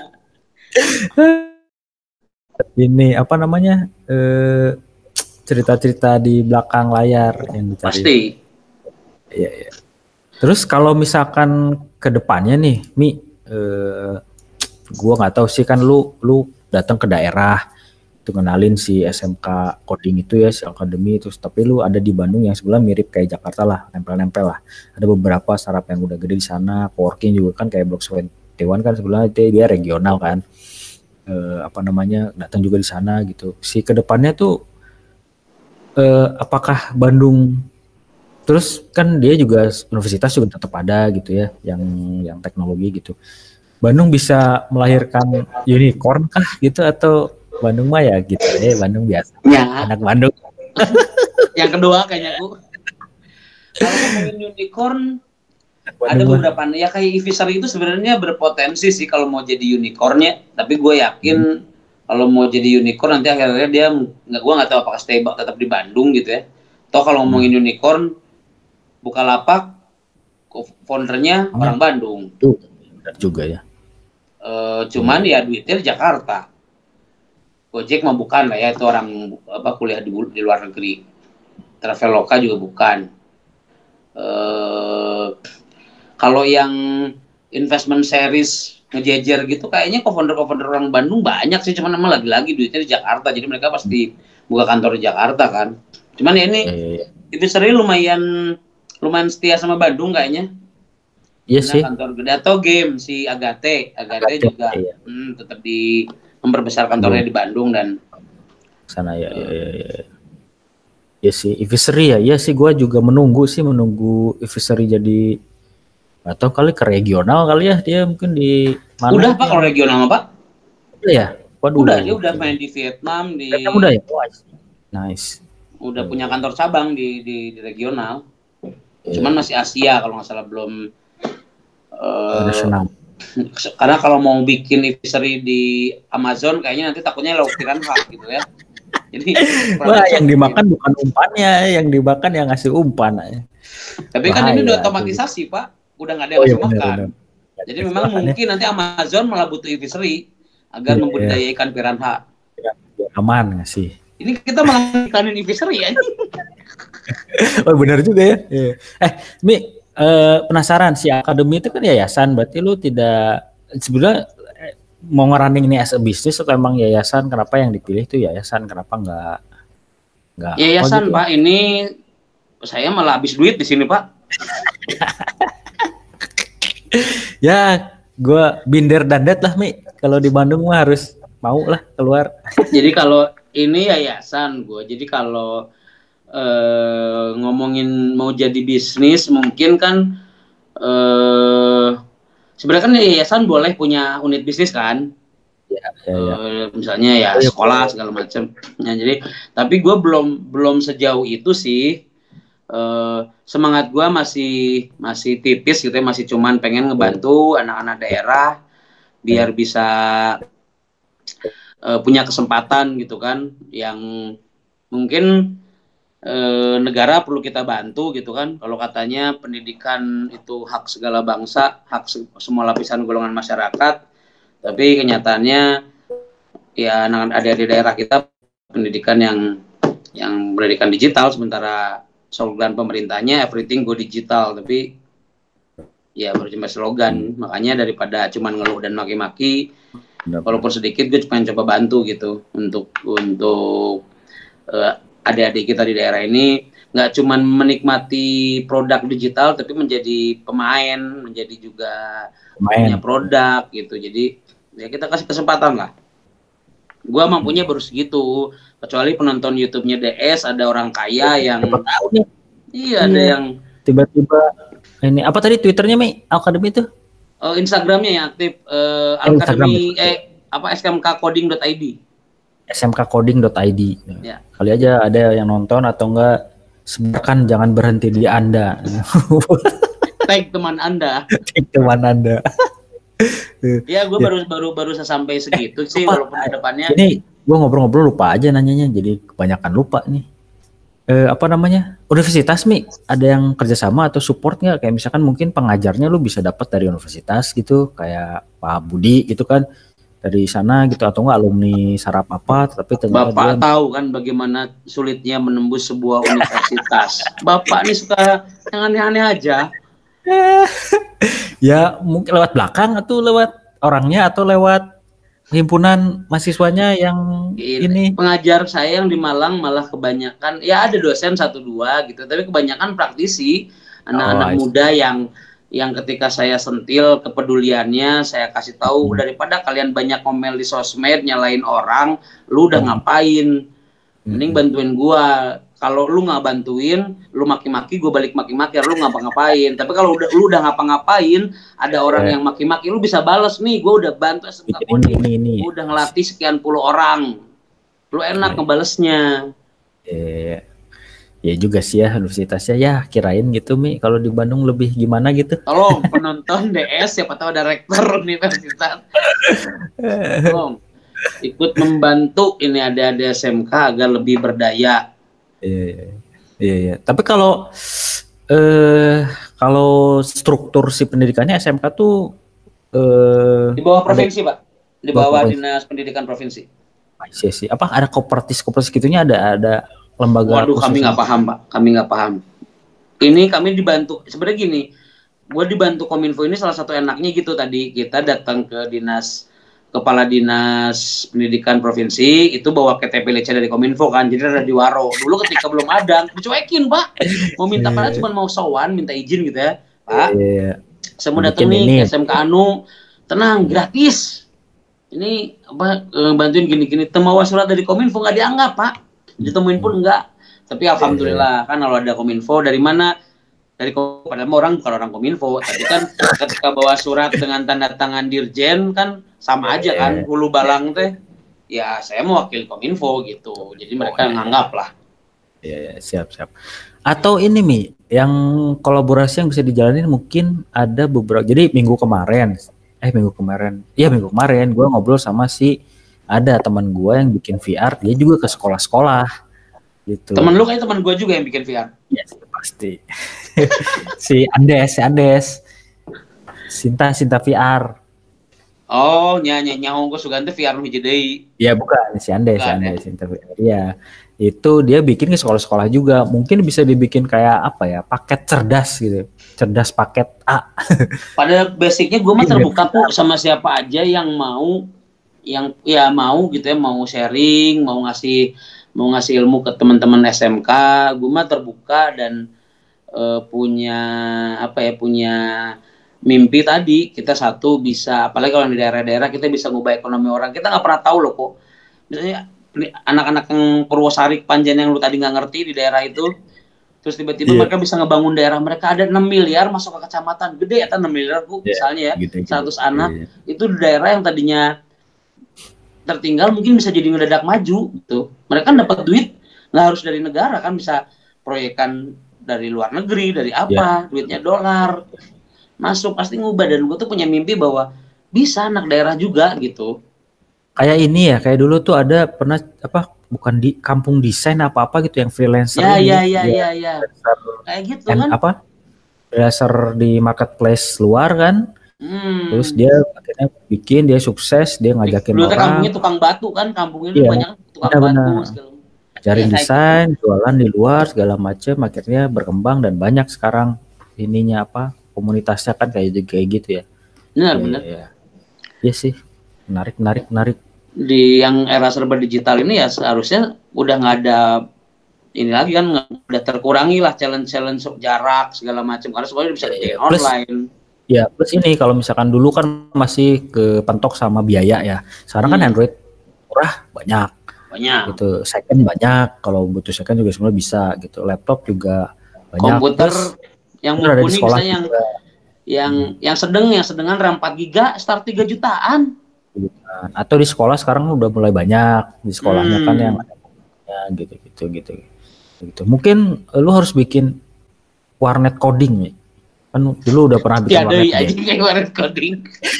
Ini apa namanya? Eh, cerita-cerita di belakang layar yang dicari. Pasti. Iya, iya. Terus kalau misalkan ke depannya nih, Mi, eh, gua nggak tahu sih kan lu lu datang ke daerah, tuh kenalin si S M K coding itu ya, si Academy itu, tapi lu ada di Bandung yang sebelah mirip kayak Jakarta lah, nempel-nempel lah. Ada beberapa startup yang udah gede di sana, coworking juga kan kayak Blok tujuh puluh satu kan sebelah itu dia regional kan. Eh, apa namanya, datang juga di sana gitu. Si kedepannya tuh Uh, apakah Bandung terus kan dia juga universitas juga tetap ada gitu ya yang yang teknologi gitu. Bandung bisa melahirkan unicorn kah gitu atau Bandung mah ya gitu ya Bandung biasa. Ya. Anak Bandung. Yang kedua kayaknya aku. Kalau ngomongin unicorn ada beberapa ya kayak Evisery itu sebenarnya berpotensi sih kalau mau jadi unicornnya, tapi gue yakin hmm. kalau mau jadi unicorn nanti akhirnya dia nggak, gue nggak tahu apakah stay tetap di Bandung gitu ya. Toh kalau ngomongin hmm. unicorn, Bukalapak foundernya hmm. orang Bandung. Tuh, benar juga ya. E, cuman hmm. ya duitnya di Jakarta. Gojek mah bukan lah ya, itu orang apa kuliah di, di luar negeri. Traveloka juga bukan. E, kalau yang investment series ngejejer gitu kayaknya co-founder-co-founder orang Bandung banyak sih, cuman emang lagi-lagi duitnya di Jakarta, jadi mereka pasti buka kantor di Jakarta kan. Cuman ya ini itu sering lumayan lumayan setia sama Bandung kayaknya. Iya sih. Kantor gede atau game si Agate, Agate, Agate juga iya. hmm, tetap di memperbesar kantornya hmm. di Bandung dan sana ya, uh, ya, ya, ya. Ya sih, Evisery ya, iya sih gue juga menunggu sih menunggu Evisery jadi atau kali ke regional kali ya, dia mungkin di mana? Udah Pak kalau regional Pak? Udah ya? Waduh, udah, dia udah main di Vietnam, di Vietnam udah ya? Nice. Udah hmm. punya kantor cabang di di, di regional. Yeah. Cuman masih Asia kalau nggak salah, belum uh, karena kalau mau bikin Evisery di Amazon kayaknya nanti takutnya laukiran hak gitu ya. Jadi wah, yang dimakan bukan umpannya, yang dimakan yang ngasih umpan aja. Tapi bahaya, kan ini udah otomatisasi, Pak. Udah nggak ada yang oh, iya, makan. Bener, bener. Jadi memang mungkin nanti Amazon malah butuh Evisery agar yeah, membudidaya ikan piranha. Aman nggak sih? Ini kita malah ikanin Evisery ya. Oh benar juga ya. Yeah. Eh, Mi, eh, penasaran si akademi itu kan yayasan, berarti lu tidak sebenarnya mau ngerunning ini as a business atau emang yayasan? Kenapa yang dipilih itu yayasan? Kenapa nggak nggak? Yayasan gitu? Pak, ini saya malah habis duit di sini Pak. Ya, gue binder dandet lah Mi. Kalau di Bandung mah harus mau lah keluar. Jadi kalau ini yayasan gue. Jadi kalau eh, ngomongin mau jadi bisnis, mungkin kan eh, sebenarnya kan yayasan boleh punya unit bisnis kan. Ya, ya, ya. Eh, misalnya ya sekolah segala macam. Nah, jadi tapi gue belum belum sejauh itu sih. Uh, semangat gue masih masih tipis gitu ya, masih cuman pengen ngebantu anak-anak daerah biar bisa uh, punya kesempatan gitu kan, yang mungkin uh, negara perlu kita bantu gitu kan. Kalau katanya pendidikan itu hak segala bangsa, hak se semua lapisan golongan masyarakat, tapi kenyataannya ya anak-anak adik-adik daerah kita pendidikan yang yang pendidikan digital, sementara slogan pemerintahnya everything go digital, tapi ya baru cuma slogan. Makanya daripada cuma ngeluh dan maki-maki, walaupun sedikit gue cuma coba bantu gitu untuk untuk uh, adik-adik kita di daerah ini nggak cuma menikmati produk digital, tapi menjadi pemain, menjadi juga pemain. Punya produk gitu. Jadi ya kita kasih kesempatan lah. Gue mampunya baru segitu, kecuali penonton YouTube-nya D S ada orang kaya yang tahu nih. Iya, ada yang tiba-tiba ini apa tadi Twitternya Mi Akademi itu? Oh, Instagramnya yang aktif uh, Akademi eh apa s m k coding dot i d. s m k coding dot i d. Ya. Kali aja ada yang nonton atau enggak, sebarkan jangan berhenti di Anda. Tag teman Anda. Tag teman Anda. Ya, gue baru baru baru sampai segitu sih, walaupun ke depannya. Ini gue ngobrol-ngobrol lupa aja nanyanya, jadi kebanyakan lupa nih. Eh, apa namanya? Universitas Mi, ada yang kerjasama atau support nggak? Kayak misalkan mungkin pengajarnya lu bisa dapat dari universitas gitu, kayak Pak Budi gitu kan, dari sana gitu, atau enggak alumni sarap apa? Tapi Bapak dia... tahu kan bagaimana sulitnya menembus sebuah universitas. Bapak nih suka yang aneh-aneh aja. Ya mungkin lewat belakang atau lewat orangnya atau lewat himpunan mahasiswanya yang ini, ini. Pengajar saya yang di Malang malah kebanyakan ya ada dosen satu dua gitu, tapi kebanyakan praktisi, anak-anak oh, muda yang yang ketika saya sentil kepeduliannya, saya kasih tahu hmm. daripada kalian banyak ngomel di sosmed nyalain orang, lu udah hmm. ngapain, mending bantuin gua. Kalau lu nggak bantuin, lu maki-maki, gue balik maki-maki, lu ngapa-ngapain. Tapi kalau udah lu udah ngapa-ngapain, ada orang yang maki-maki, lu bisa bales nih, gue udah bantu S M K Coding, gue udah ngelatih sekian puluh orang, lu enak ngebalesnya. Iya, Ya juga sih ya universitasnya ya kirain gitu Mi kalau di Bandung lebih gimana gitu. Tolong penonton D S siapa tahu ada rektor universitas. Tolong ikut membantu ini ada ada S M K agar lebih berdaya. Iya iya iya. Tapi kalau eh kalau struktur si pendidikannya S M K tuh eh Di bawah provinsi, Pak. Di bawah provinsi. Dinas Pendidikan Provinsi. Iya sih. Apa ada kopertis kopertis gitunya ada ada lembaga Waduh, kami khususnya. nggak paham, Pak. Kami nggak paham. Ini kami dibantu. Sebenarnya gini, gue dibantu Kominfo ini salah satu enaknya gitu tadi. Kita datang ke dinas, kepala dinas pendidikan provinsi, itu bawa K T P L C dari Kominfo kan. Jadi ada di Waro. Dulu ketika belum ada, dicuekin, Pak. Mau minta padahal cuma mau sowan, minta izin gitu ya. Pak, Iya. saya mau Bikin datang nih ini. ke S M K Anu. Tenang, gratis. Ini apa eh, bantuin gini-gini. Temawa surat dari Kominfo nggak dianggap, Pak. Ditemuin pun enggak. Tapi alhamdulillah kan kalau ada Kominfo dari mana? Dari Kominfo, padahal orang bukan orang Kominfo, tapi kan ketika bawa surat dengan tanda tangan Dirjen kan sama aja kan, hulu balang teh. Ya saya mewakili Kominfo gitu. Jadi mereka nganggap lah. Iya, ya, siap siap. Atau ini Mi, yang kolaborasi yang bisa dijalanin mungkin ada beberapa. Jadi minggu kemarin, eh minggu kemarin, iya minggu kemarin gue ngobrol sama si ada teman gue yang bikin V R, dia juga ke sekolah-sekolah gitu. Temen lu kayak teman gue juga yang bikin V R. Iya yes, pasti. si Andes, si Andes, Sinta Sinta V R. Oh, nyanyi nyaho gue suka V R nu hiji deui. Iya bukan si Andes, si Andes Sinta V R. Iya. Itu dia bikin ke sekolah-sekolah juga. Mungkin bisa dibikin kayak apa ya? Paket cerdas gitu. Cerdas paket A. Pada basicnya gue mah terbuka kok sama siapa aja yang mau yang ya mau gitu ya, mau sharing, mau ngasih mau ngasih ilmu ke teman-teman S M K, gue mah terbuka dan uh, punya apa ya punya mimpi tadi kita satu bisa, apalagi kalau di daerah-daerah kita bisa ngubah ekonomi orang, kita nggak pernah tahu loh kok, misalnya anak-anak yang Purwosari Panjen yang lu tadi nggak ngerti di daerah itu, terus tiba-tiba yeah. mereka bisa ngebangun daerah mereka ada enam miliar masuk ke kecamatan gede ya enam miliar bu yeah, misalnya ya gitu, gitu. seratus anak yeah. itu di daerah yang tadinya tertinggal mungkin bisa jadi ngedadak maju gitu. Mereka kan dapat duit nggak harus dari negara kan, bisa proyekan dari luar negeri, dari apa, yeah. duitnya dolar masuk pasti ngubah. Dan gue tuh punya mimpi bahwa bisa anak daerah juga gitu. Kayak ini ya, kayak dulu tuh ada pernah apa bukan di kampung desain apa apa gitu yang freelancer. Ya ya ya ya ya. Kayak gitu kan. Apa? Freelancer di marketplace luar kan. Hmm. Terus dia akhirnya bikin, dia sukses, dia ngajakin dulu orang. Kampungnya tukang batu kan, kampungnya iya, banyak tukang benar, batu segala. Ajarin ya, desain, gitu. Jualan di luar segala macam, akhirnya berkembang dan banyak sekarang ininya apa komunitasnya kan kayak kayak gitu ya. Benar ya, benar. Iya ya, sih, menarik menarik menarik. Di yang era serba digital ini ya seharusnya udah nggak ada ini lagi kan, udah terkurangi lah challenge-challenge jarak segala macam karena semuanya bisa ya, online. Ya, plus ini kalau misalkan dulu kan masih kepentok sama biaya ya. Sekarang hmm. kan Android murah banyak. Banyak. Gitu. Second banyak. Kalau butuh second juga sebenarnya bisa gitu. Laptop juga banyak. Komputer terus, yang mumpuni misalnya yang juga. yang hmm. yang sedang yang sedengan RAM empat giga start tiga jutaan. Atau di sekolah sekarang udah mulai banyak. Di sekolahnya hmm. kan yang ada gitu-gitu gitu. Gitu. Mungkin lu harus bikin warnet coding nih. Kan dulu udah pernah bikin warnet aja kayak warnet coding.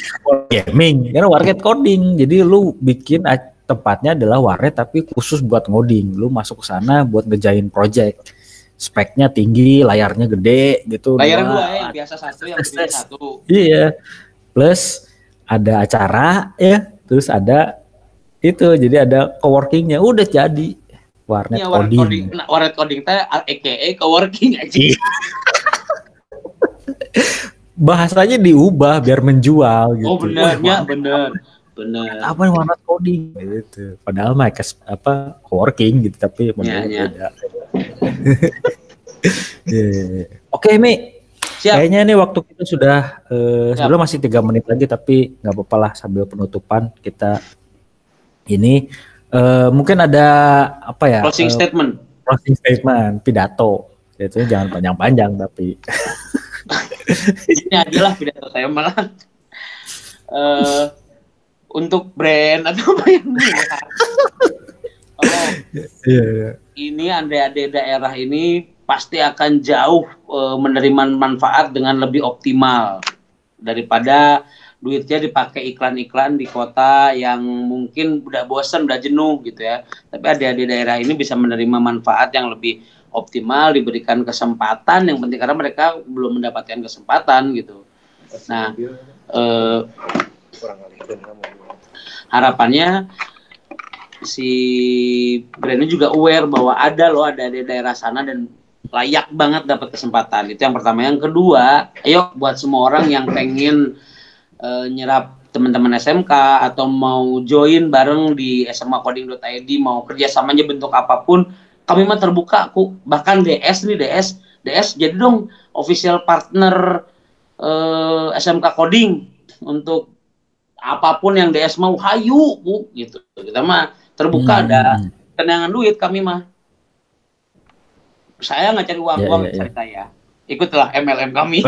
Gaming, karena warnet coding. Jadi lu bikin tempatnya adalah warnet tapi khusus buat ngoding. Lu masuk ke sana buat ngejain project. Speknya tinggi, layarnya gede gitu. Layar dua ya, yang biasa satu, yang biasa satu. Iya. Plus ada acara ya, terus ada itu. Jadi ada coworkingnya udah jadi warnet ya, coding. coding. Nah, warnet coding teh A K A coworking aja. Bahasanya diubah biar menjual gitu. Oh benar ya, benar. Benar. Apa yang warnet coding gitu. Padahal mah apa coworking gitu tapi ya, ya. beda. yeah. Oke, Mi. Siap. Kayaknya nih waktu kita sudah uh, sebelum masih tiga menit lagi tapi nggak apa-apa lah sambil penutupan kita ini uh, mungkin ada apa ya? Closing uh, statement. Closing statement, pidato. Itu jangan panjang-panjang tapi ini adalah pidato saya malah uh, untuk brand atau apa yang Oh, ini andai-andai daerah ini pasti akan jauh e, menerima manfaat dengan lebih optimal daripada duitnya dipakai iklan-iklan di kota yang mungkin udah bosan, udah jenuh gitu ya. Tapi adik-adik daerah ini bisa menerima manfaat yang lebih optimal, diberikan kesempatan yang penting karena mereka belum mendapatkan kesempatan gitu. Nah, eh, harapannya si brandnya juga aware bahwa ada loh, ada di daerah sana dan layak banget dapat kesempatan. Itu yang pertama. Yang kedua, ayo buat semua orang yang pengen uh, nyerap teman-teman S M K atau mau join bareng di s m a coding dot i d, mau kerjasamanya bentuk apapun, kami mah terbuka. Aku bahkan D S nih, D S D S jadi dong official partner uh, S M K Coding untuk apapun yang D S mau, hayu bu gitu. Kita mah terbuka, hmm. ada kenangan duit kami mah. Saya nggak cari uang, yeah, uang yeah, cari yeah. saya. Ikutlah M L M kami.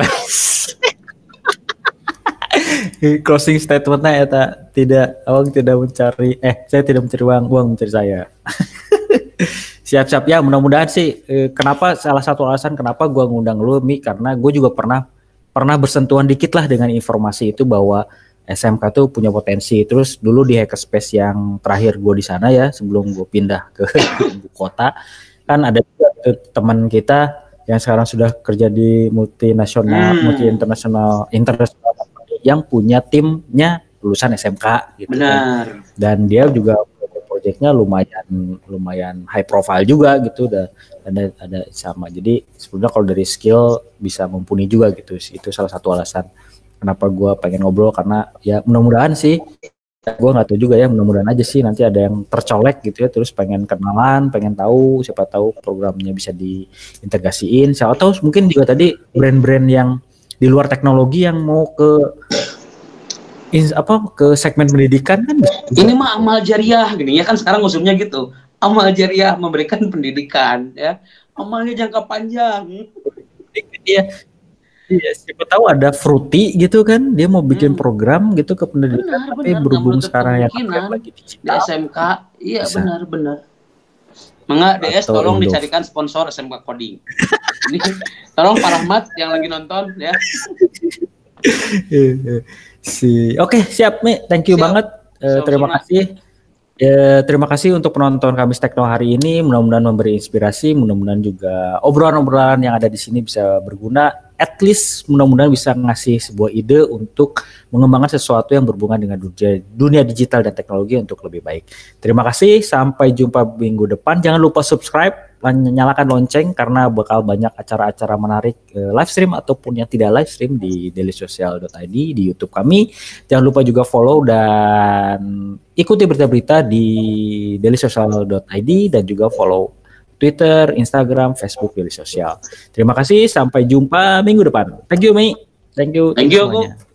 Closing statementnya ya tak, tidak, awang tidak mencari, eh saya tidak mencari uang, uang mencari saya. Siap-siap ya, mudah-mudahan sih. Eh, kenapa salah satu alasan kenapa gua ngundang lu Mi, karena gue juga pernah pernah bersentuhan dikit lah dengan informasi itu bahwa S M K tuh punya potensi. Terus dulu di Hackerspace yang terakhir gue di sana ya, sebelum gue pindah ke ibu kota, kan ada teman kita yang sekarang sudah kerja di multinasional, hmm. multi internasional, internasional yang punya timnya lulusan S M K gitu. Benar. Kan. Dan dia juga proyeknya lumayan lumayan high profile juga gitu, dan ada ada sama. Jadi sebenarnya kalau dari skill bisa mumpuni juga gitu. Itu salah satu alasan kenapa gue pengen ngobrol, karena ya mudah-mudahan sih, gue nggak tahu juga ya, mudah-mudahan aja sih nanti ada yang tercolek gitu ya, terus pengen kenalan, pengen tahu, siapa tahu programnya bisa diintegrasiin, siapa tahu mungkin juga tadi brand-brand yang di luar teknologi yang mau ke in, apa ke segmen pendidikan kan. Ini mah amal jariah gini ya kan, sekarang usumnya gitu, amal jariah memberikan pendidikan ya, amalnya jangka panjang. Iya. Iya, siapa tahu ada Fruity gitu kan, dia mau bikin hmm. program gitu ke pendidikan, benar, tapi benar, berhubung sekarang yang lagi digital. Di S M K, iya benar-benar. Mengak D S atau tolong Indo. Dicarikan sponsor S M K Coding. Ini tolong Pak Rahmat yang lagi nonton ya. si, Oke okay, siap Mi, thank you siap. banget, uh, terima kasih. Ya, terima kasih untuk penonton Kamis Tekno hari ini. Mudah-mudahan memberi inspirasi, mudah-mudahan juga obrolan-obrolan yang ada di sini bisa berguna. At least mudah-mudahan bisa ngasih sebuah ide untuk mengembangkan sesuatu yang berhubungan dengan dunia, dunia digital dan teknologi untuk lebih baik. Terima kasih, sampai jumpa minggu depan. Jangan lupa subscribe, nyalakan lonceng karena bakal banyak acara-acara menarik eh, live stream ataupun yang tidak live stream di daily social dot i d di YouTube kami. Jangan lupa juga follow dan ikuti berita-berita di daily social dot i d dan juga follow Twitter, Instagram, Facebook, Daily Sosial. Terima kasih, sampai jumpa minggu depan. Thank you, Mi. Thank you. Thank you.